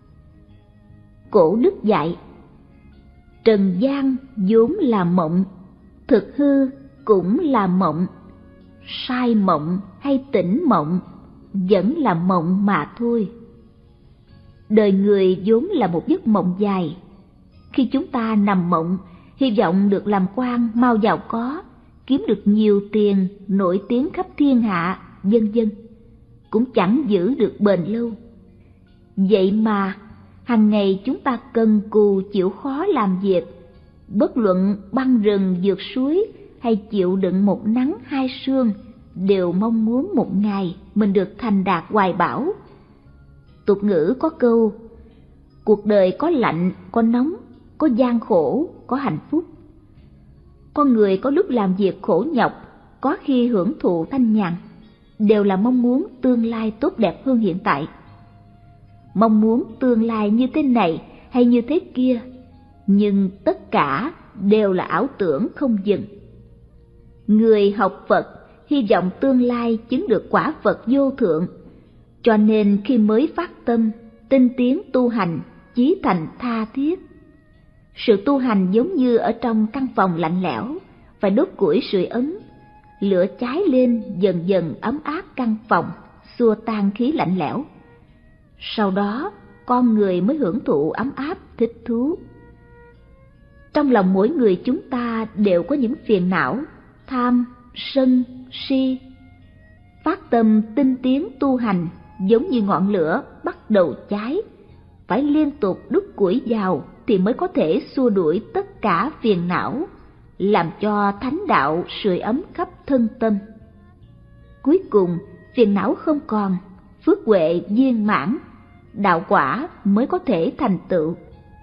Cổ đức dạy, trần gian vốn là mộng, thực hư cũng là mộng. Sai mộng hay tỉnh mộng vẫn là mộng mà thôi. Đời người vốn là một giấc mộng dài. Khi chúng ta nằm mộng, hy vọng được làm quan mau giàu có, kiếm được nhiều tiền, nổi tiếng khắp thiên hạ, vân vân, cũng chẳng giữ được bền lâu. Vậy mà hàng ngày chúng ta cần cù chịu khó làm việc, bất luận băng rừng vượt suối hay chịu đựng một nắng hai sương, đều mong muốn một ngày mình được thành đạt hoài bão. Tục ngữ có câu, cuộc đời có lạnh, có nóng, có gian khổ, có hạnh phúc. Con người có lúc làm việc khổ nhọc, có khi hưởng thụ thanh nhàn, đều là mong muốn tương lai tốt đẹp hơn hiện tại. Mong muốn tương lai như thế này hay như thế kia, nhưng tất cả đều là ảo tưởng không dừng. Người học Phật hy vọng tương lai chứng được quả Phật vô thượng, cho nên khi mới phát tâm, tinh tiến tu hành, chí thành tha thiết. Sự tu hành giống như ở trong căn phòng lạnh lẽo, phải đốt củi sưởi ấm, lửa cháy lên dần dần ấm áp căn phòng, xua tan khí lạnh lẽo. Sau đó, con người mới hưởng thụ ấm áp thích thú. Trong lòng mỗi người chúng ta đều có những phiền não, tham, sân, si. Phát tâm tinh tiến tu hành, giống như ngọn lửa bắt đầu cháy, phải liên tục đút củi vào thì mới có thể xua đuổi tất cả phiền não, làm cho thánh đạo sưởi ấm khắp thân tâm. Cuối cùng, phiền não không còn, phước huệ viên mãn, đạo quả mới có thể thành tựu.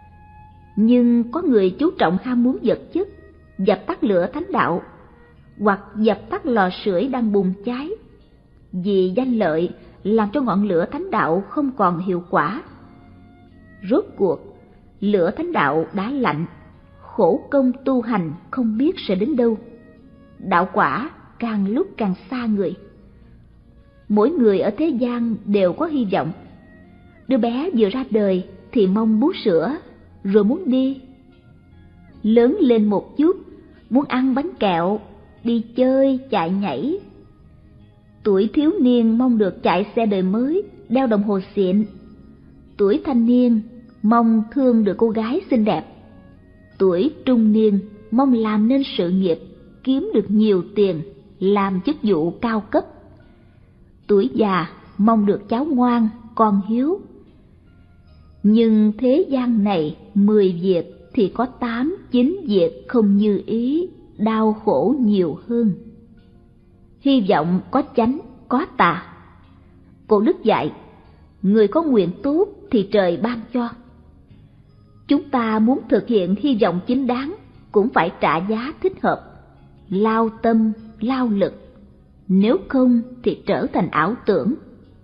Nhưng có người chú trọng ham muốn vật chất, dập tắt lửa thánh đạo, hoặc dập tắt lò sưởi đang bùng cháy. Vì danh lợi làm cho ngọn lửa thánh đạo không còn hiệu quả. Rốt cuộc, lửa thánh đạo đã lạnh, khổ công tu hành không biết sẽ đến đâu. Đạo quả càng lúc càng xa người. Mỗi người ở thế gian đều có hy vọng. Đứa bé vừa ra đời thì mong bú sữa, rồi muốn đi. Lớn lên một chút, muốn ăn bánh kẹo, đi chơi, chạy nhảy. Tuổi thiếu niên mong được chạy xe đời mới, đeo đồng hồ xịn. Tuổi thanh niên mong thương được cô gái xinh đẹp. Tuổi trung niên mong làm nên sự nghiệp, kiếm được nhiều tiền, làm chức vụ cao cấp. Tuổi già mong được cháu ngoan, con hiếu. Nhưng thế gian này 10 việc thì có 8, 9 việc không như ý, đau khổ nhiều hơn. Hy vọng có chánh, có tà. Cổ Đức dạy, người có nguyện tốt thì trời ban cho. Chúng ta muốn thực hiện hy vọng chính đáng cũng phải trả giá thích hợp, lao tâm, lao lực. Nếu không thì trở thành ảo tưởng.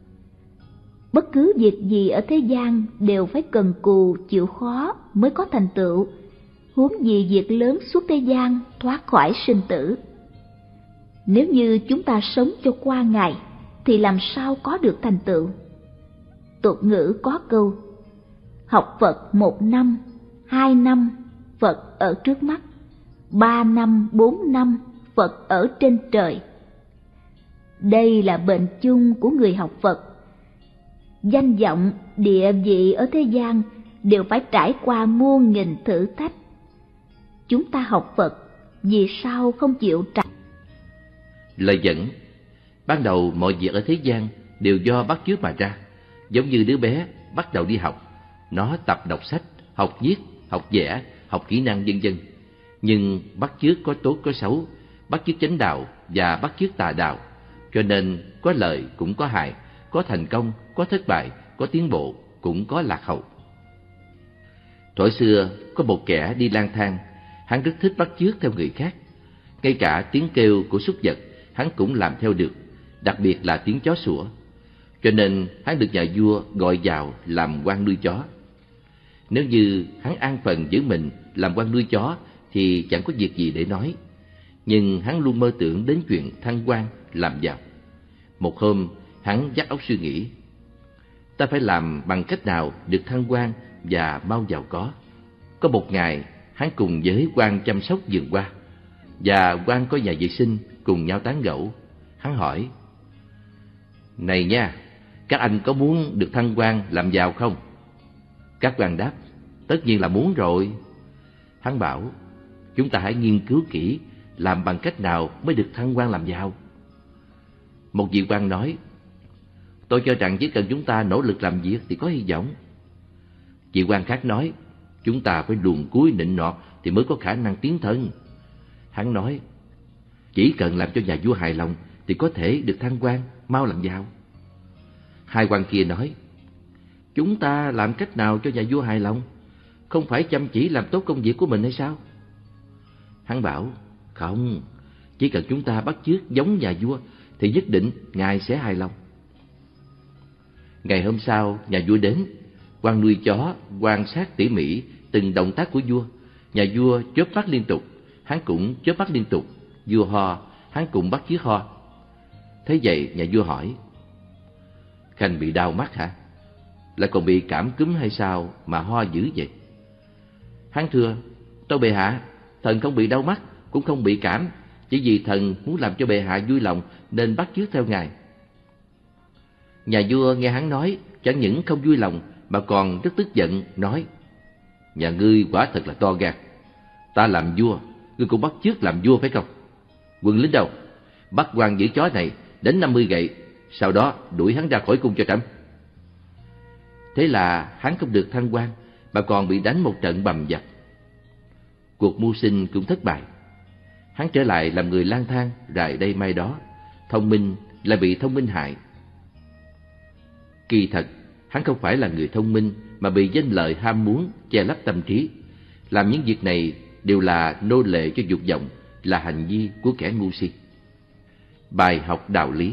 Bất cứ việc gì ở thế gian đều phải cần cù chịu khó mới có thành tựu, huống gì việc lớn suốt thế gian thoát khỏi sinh tử. Nếu như chúng ta sống cho qua ngày thì làm sao có được thành tựu? Tục ngữ có câu: học Phật 1 năm, 2 năm Phật ở trước mắt, 3 năm, 4 năm Phật ở trên trời. Đây là bệnh chung của người học Phật. Danh vọng, địa vị ở thế gian đều phải trải qua muôn nghìn thử thách. Chúng ta học Phật, vì sao không chịu trải? Lời dẫn: ban đầu mọi việc ở thế gian đều do bắt chước mà ra. Giống như đứa bé bắt đầu đi học, nó tập đọc sách, học viết, học vẽ, học kỹ năng vân vân. Nhưng bắt chước có tốt có xấu, bắt chước chánh đạo và bắt chước tà đạo, cho nên có lợi cũng có hại, có thành công, có thất bại, có tiến bộ, cũng có lạc hậu. Thuở xưa có một kẻ đi lang thang, hắn rất thích bắt chước theo người khác. Ngay cả tiếng kêu của súc vật hắn cũng làm theo được, đặc biệt là tiếng chó sủa. Cho nên hắn được nhà vua gọi vào làm quan nuôi chó. Nếu như hắn an phận giữ mình làm quan nuôi chó thì chẳng có việc gì để nói. Nhưng hắn luôn mơ tưởng đến chuyện thăng quan làm giàu. Một hôm hắn vắt óc suy nghĩ, ta phải làm bằng cách nào được thăng quan và mau giàu có. Có một ngày hắn cùng với quan chăm sóc vườn hoa, và quan có nhà vệ sinh cùng nhau tán gẫu. Hắn hỏi: này nha, các anh có muốn được thăng quan làm giàu không? Các quan đáp: tất nhiên là muốn rồi. Hắn bảo: chúng ta hãy nghiên cứu kỹ làm bằng cách nào mới được thăng quan làm giàu. Một vị quan nói: tôi cho rằng chỉ cần chúng ta nỗ lực làm việc thì có hy vọng. Vị quan khác nói: chúng ta phải luồn cúi nịnh nọt thì mới có khả năng tiến thân. Hắn nói: chỉ cần làm cho nhà vua hài lòng thì có thể được thăng quan, mau làm giàu. Hai quan kia nói: chúng ta làm cách nào cho nhà vua hài lòng? Không phải chăm chỉ làm tốt công việc của mình hay sao? Hắn bảo: không, chỉ cần chúng ta bắt chước giống nhà vua thì nhất định ngài sẽ hài lòng. Ngày hôm sau, nhà vua đến. Quan nuôi chó quan sát tỉ mỉ từng động tác của vua. Nhà vua chớp mắt liên tục, hắn cũng chớp mắt liên tục. Vua ho, hắn cũng bắt chước ho. Thế vậy nhà vua hỏi: Khanh bị đau mắt hả? Lại còn bị cảm cúm hay sao mà ho dữ vậy? Hắn thưa: tâu bệ hạ, thần không bị đau mắt, cũng không bị cảm, chỉ vì thần muốn làm cho bệ hạ vui lòng nên bắt chước theo ngài. Nhà vua nghe hắn nói, chẳng những không vui lòng mà còn rất tức giận, nói: nhà ngươi quả thật là to gan. Ta làm vua, ngươi cũng bắt chước làm vua phải không? Quân lính đâu? Bắt quan giữ chó này đến 50 gậy, sau đó đuổi hắn ra khỏi cung cho trẫm. Thế là hắn không được thăng quan, mà còn bị đánh một trận bầm dập. Cuộc mưu sinh cũng thất bại. Hắn trở lại làm người lang thang, rày đây mai đó, thông minh lại bị thông minh hại. Kỳ thật, hắn không phải là người thông minh, mà bị danh lợi ham muốn che lấp tâm trí. Làm những việc này đều là nô lệ cho dục vọng, là hành vi của kẻ ngu si. Bài học đạo lý.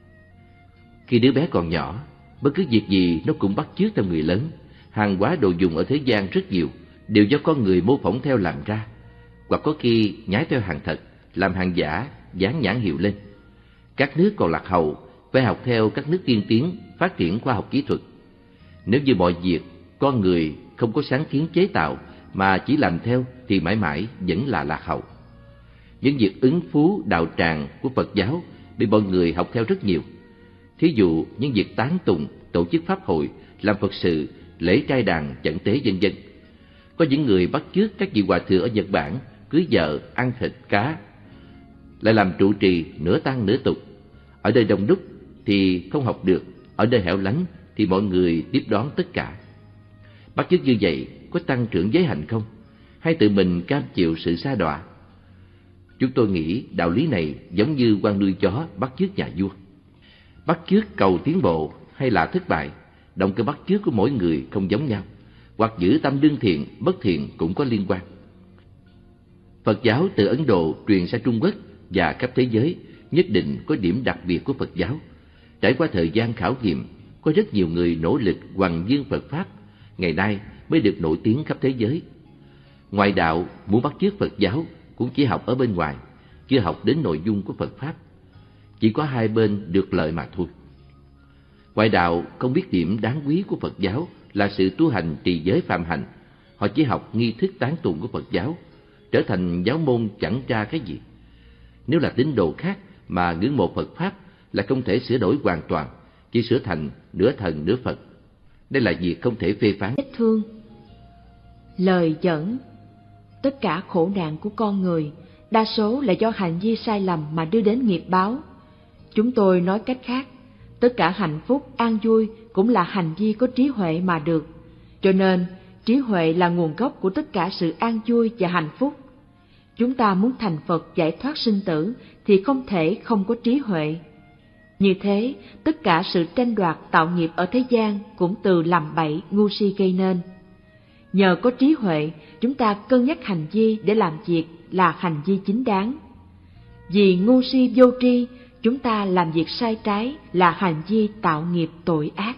Khi đứa bé còn nhỏ, bất cứ việc gì nó cũng bắt chước theo người lớn. Hàng hóa đồ dùng ở thế gian rất nhiều, đều do con người mô phỏng theo làm ra, hoặc có khi nhái theo hàng thật, làm hàng giả, dán nhãn hiệu lên. Các nước còn lạc hậu, phải học theo các nước tiên tiến, phát triển khoa học kỹ thuật. Nếu như mọi việc con người không có sáng kiến chế tạo mà chỉ làm theo thì mãi mãi vẫn là lạc hậu. Những việc ứng phú đạo tràng của Phật giáo bị mọi người học theo rất nhiều. Thí dụ những việc tán tụng, tổ chức pháp hội, làm Phật sự, lễ trai đàn, chẩn tế vân vân. Có những người bắt chước các vị hòa thượng ở Nhật Bản cưới vợ, ăn thịt cá, lại làm trụ trì nửa tăng nửa tục. Ở nơi đông đúc thì không học được, ở nơi hẻo lánh thì mọi người tiếp đón tất cả. Bắt chước như vậy có tăng trưởng giới hạnh không? Hay tự mình cam chịu sự sa đọa? Chúng tôi nghĩ đạo lý này giống như quan nuôi chó bắt chước nhà vua. Bắt chước cầu tiến bộ hay là thất bại, động cơ bắt chước của mỗi người không giống nhau, hoặc giữ tâm đương thiện, bất thiện cũng có liên quan. Phật giáo từ Ấn Độ truyền sang Trung Quốc và khắp thế giới nhất định có điểm đặc biệt của Phật giáo. Trải qua thời gian khảo nghiệm, có rất nhiều người nỗ lực hoằng dương Phật Pháp, ngày nay mới được nổi tiếng khắp thế giới. Ngoại đạo muốn bắt chước Phật giáo cũng chỉ học ở bên ngoài, chưa học đến nội dung của Phật Pháp. Chỉ có hai bên được lợi mà thôi. Ngoại đạo không biết điểm đáng quý của Phật giáo là sự tu hành trì giới phạm hạnh. Họ chỉ học nghi thức tán tụng của Phật giáo, trở thành giáo môn chẳng ra cái gì. Nếu là tín đồ khác mà ngưỡng mộ Phật Pháp là không thể sửa đổi hoàn toàn, chỉ sửa thành nửa thần nửa Phật. Đây là việc không thể phê phán. Vết thương, lời dẫn. Tất cả khổ nạn của con người đa số là do hành vi sai lầm mà đưa đến nghiệp báo. Chúng tôi nói cách khác, tất cả hạnh phúc, an vui cũng là hành vi có trí huệ mà được. Cho nên, trí huệ là nguồn gốc của tất cả sự an vui và hạnh phúc. Chúng ta muốn thành Phật giải thoát sinh tử thì không thể không có trí huệ. Như thế, tất cả sự tranh đoạt tạo nghiệp ở thế gian cũng từ làm bậy, ngu si gây nên. Nhờ có trí huệ, chúng ta cân nhắc hành vi để làm việc là hành vi chính đáng. Vì ngu si vô tri, chúng ta làm việc sai trái là hành vi tạo nghiệp tội ác.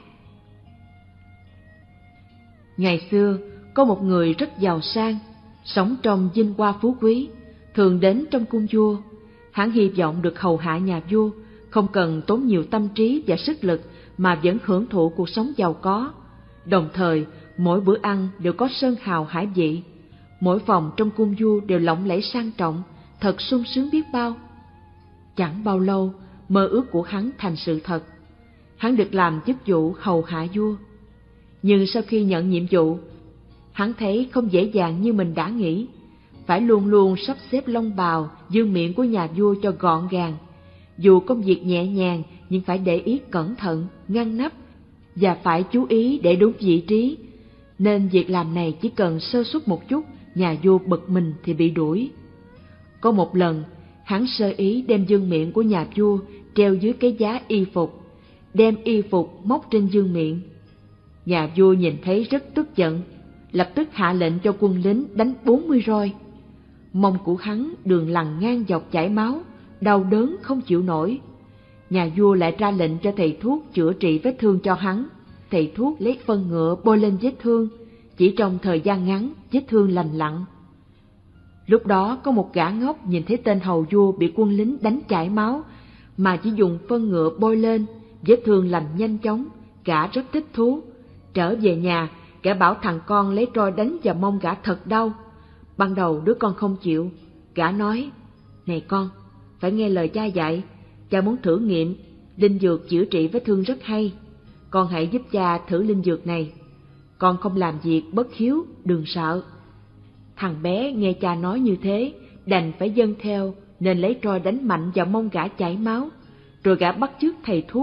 Ngày xưa, có một người rất giàu sang, sống trong vinh hoa phú quý, thường đến trong cung vua. Hắn hy vọng được hầu hạ nhà vua, không cần tốn nhiều tâm trí và sức lực mà vẫn hưởng thụ cuộc sống giàu có. Đồng thời, mỗi bữa ăn đều có sơn hào hải vị, mỗi phòng trong cung vua đều lộng lẫy sang trọng, thật sung sướng biết bao. Chẳng bao lâu, mơ ước của hắn thành sự thật. Hắn được làm chức vụ hầu hạ vua. Nhưng sau khi nhận nhiệm vụ, hắn thấy không dễ dàng như mình đã nghĩ. Phải luôn luôn sắp xếp lông bào, vương miện của nhà vua cho gọn gàng. Dù công việc nhẹ nhàng, nhưng phải để ý cẩn thận, ngăn nắp, và phải chú ý để đúng vị trí. Nên việc làm này chỉ cần sơ suất một chút, nhà vua bực mình thì bị đuổi. Có một lần, hắn sơ ý đem vương miện của nhà vua treo dưới cái giá y phục, đem y phục móc trên vương miện. Nhà vua nhìn thấy rất tức giận, lập tức hạ lệnh cho quân lính đánh 40 roi. Mông của hắn đường lằn ngang dọc chảy máu, đau đớn không chịu nổi. Nhà vua lại ra lệnh cho thầy thuốc chữa trị vết thương cho hắn. Thầy thuốc lấy phân ngựa bôi lên vết thương, chỉ trong thời gian ngắn vết thương lành lặn. Lúc đó có một gã ngốc nhìn thấy tên hầu vua bị quân lính đánh chảy máu, mà chỉ dùng phân ngựa bôi lên, vết thương lành nhanh chóng, gã rất thích thú. Trở về nhà, gã bảo thằng con lấy roi đánh vào mông gã thật đau. Ban đầu đứa con không chịu, gã nói: "Này con, phải nghe lời cha dạy, cha muốn thử nghiệm, linh dược chữa trị vết thương rất hay. Con hãy giúp cha thử linh dược này. Con không làm việc bất hiếu, đừng sợ." Thằng bé nghe cha nói như thế, đành phải vâng theo, nên lấy roi đánh mạnh vào mông gã chảy máu. Rồi gã bắt chước thầy thuốc,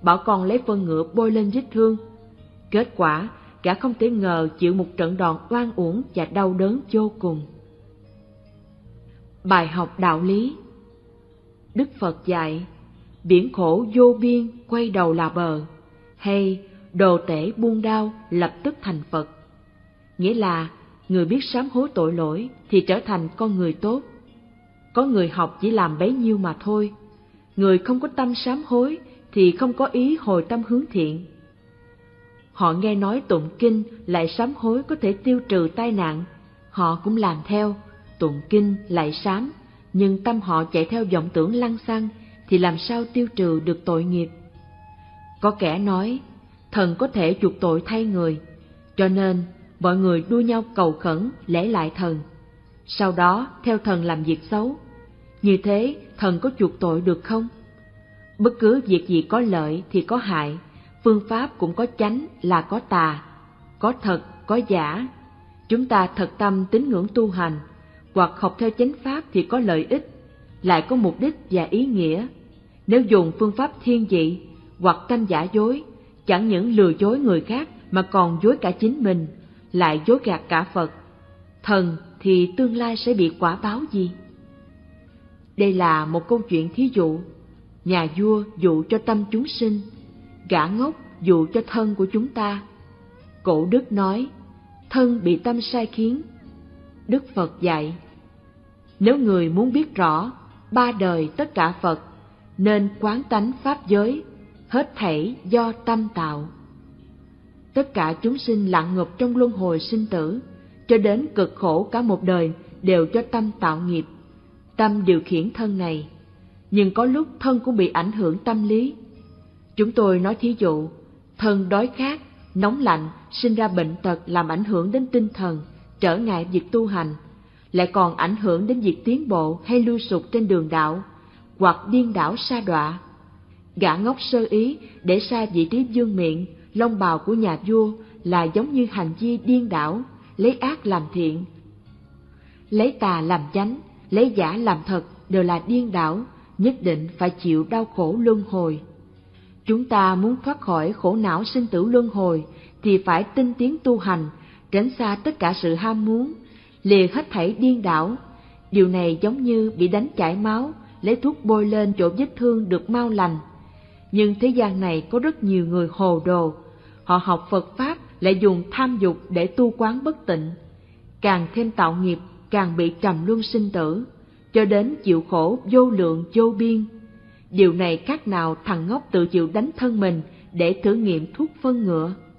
bảo con lấy phân ngựa bôi lên vết thương. Kết quả, gã không thể ngờ chịu một trận đòn oan uổng và đau đớn vô cùng. Bài học đạo lý. Đức Phật dạy, biển khổ vô biên quay đầu là bờ, hay đồ tể buông đao lập tức thành Phật. Nghĩa là người biết sám hối tội lỗi thì trở thành con người tốt. Có người học chỉ làm bấy nhiêu mà thôi. Người không có tâm sám hối thì không có ý hồi tâm hướng thiện. Họ nghe nói tụng kinh lại sám hối có thể tiêu trừ tai nạn, họ cũng làm theo, tụng kinh lại sám, nhưng tâm họ chạy theo vọng tưởng lăng xăng thì làm sao tiêu trừ được tội nghiệp. Có kẻ nói, thần có thể chuộc tội thay người, cho nên mọi người đua nhau cầu khẩn lễ lại thần, sau đó theo thần làm việc xấu. Như thế thần có chuộc tội được không? Bất cứ việc gì có lợi thì có hại, phương pháp cũng có chánh là có tà, có thật có giả. Chúng ta thật tâm tín ngưỡng tu hành, hoặc học theo chánh pháp thì có lợi ích, lại có mục đích và ý nghĩa. Nếu dùng phương pháp thiên vị hoặc tâm giả dối, chẳng những lừa dối người khác mà còn dối cả chính mình, lại dối gạt cả Phật, thần thì tương lai sẽ bị quả báo gì? Đây là một câu chuyện thí dụ. Nhà vua dụ cho tâm chúng sinh, gã ngốc dụ cho thân của chúng ta. Cổ đức nói, thân bị tâm sai khiến. Đức Phật dạy, nếu người muốn biết rõ ba đời tất cả Phật, nên quán tánh pháp giới, hết thảy do tâm tạo. Tất cả chúng sinh lặn ngập trong luân hồi sinh tử, cho đến cực khổ cả một đời đều do tâm tạo nghiệp. Tâm điều khiển thân này, nhưng có lúc thân cũng bị ảnh hưởng tâm lý. Chúng tôi nói thí dụ, thân đói khát, nóng lạnh, sinh ra bệnh tật làm ảnh hưởng đến tinh thần, trở ngại việc tu hành, lại còn ảnh hưởng đến việc tiến bộ hay lui sụt trên đường đạo, hoặc điên đảo sa đọa. Gã ngốc sơ ý để sai vị trí vương miện, long bào của nhà vua là giống như hành vi điên đảo, lấy ác làm thiện, lấy tà làm chánh, lấy giả làm thật, đều là điên đảo, nhất định phải chịu đau khổ luân hồi. Chúng ta muốn thoát khỏi khổ não sinh tử luân hồi thì phải tinh tiến tu hành, tránh xa tất cả sự ham muốn, lìa hết thảy điên đảo. Điều này giống như bị đánh chảy máu, lấy thuốc bôi lên chỗ vết thương được mau lành. Nhưng thế gian này có rất nhiều người hồ đồ, họ học Phật Pháp lại dùng tham dục để tu quán bất tịnh, càng thêm tạo nghiệp, càng bị trầm luân sinh tử, cho đến chịu khổ vô lượng vô biên. Điều này khác nào thằng ngốc tự chịu đánh thân mình để thử nghiệm thuốc phân ngựa.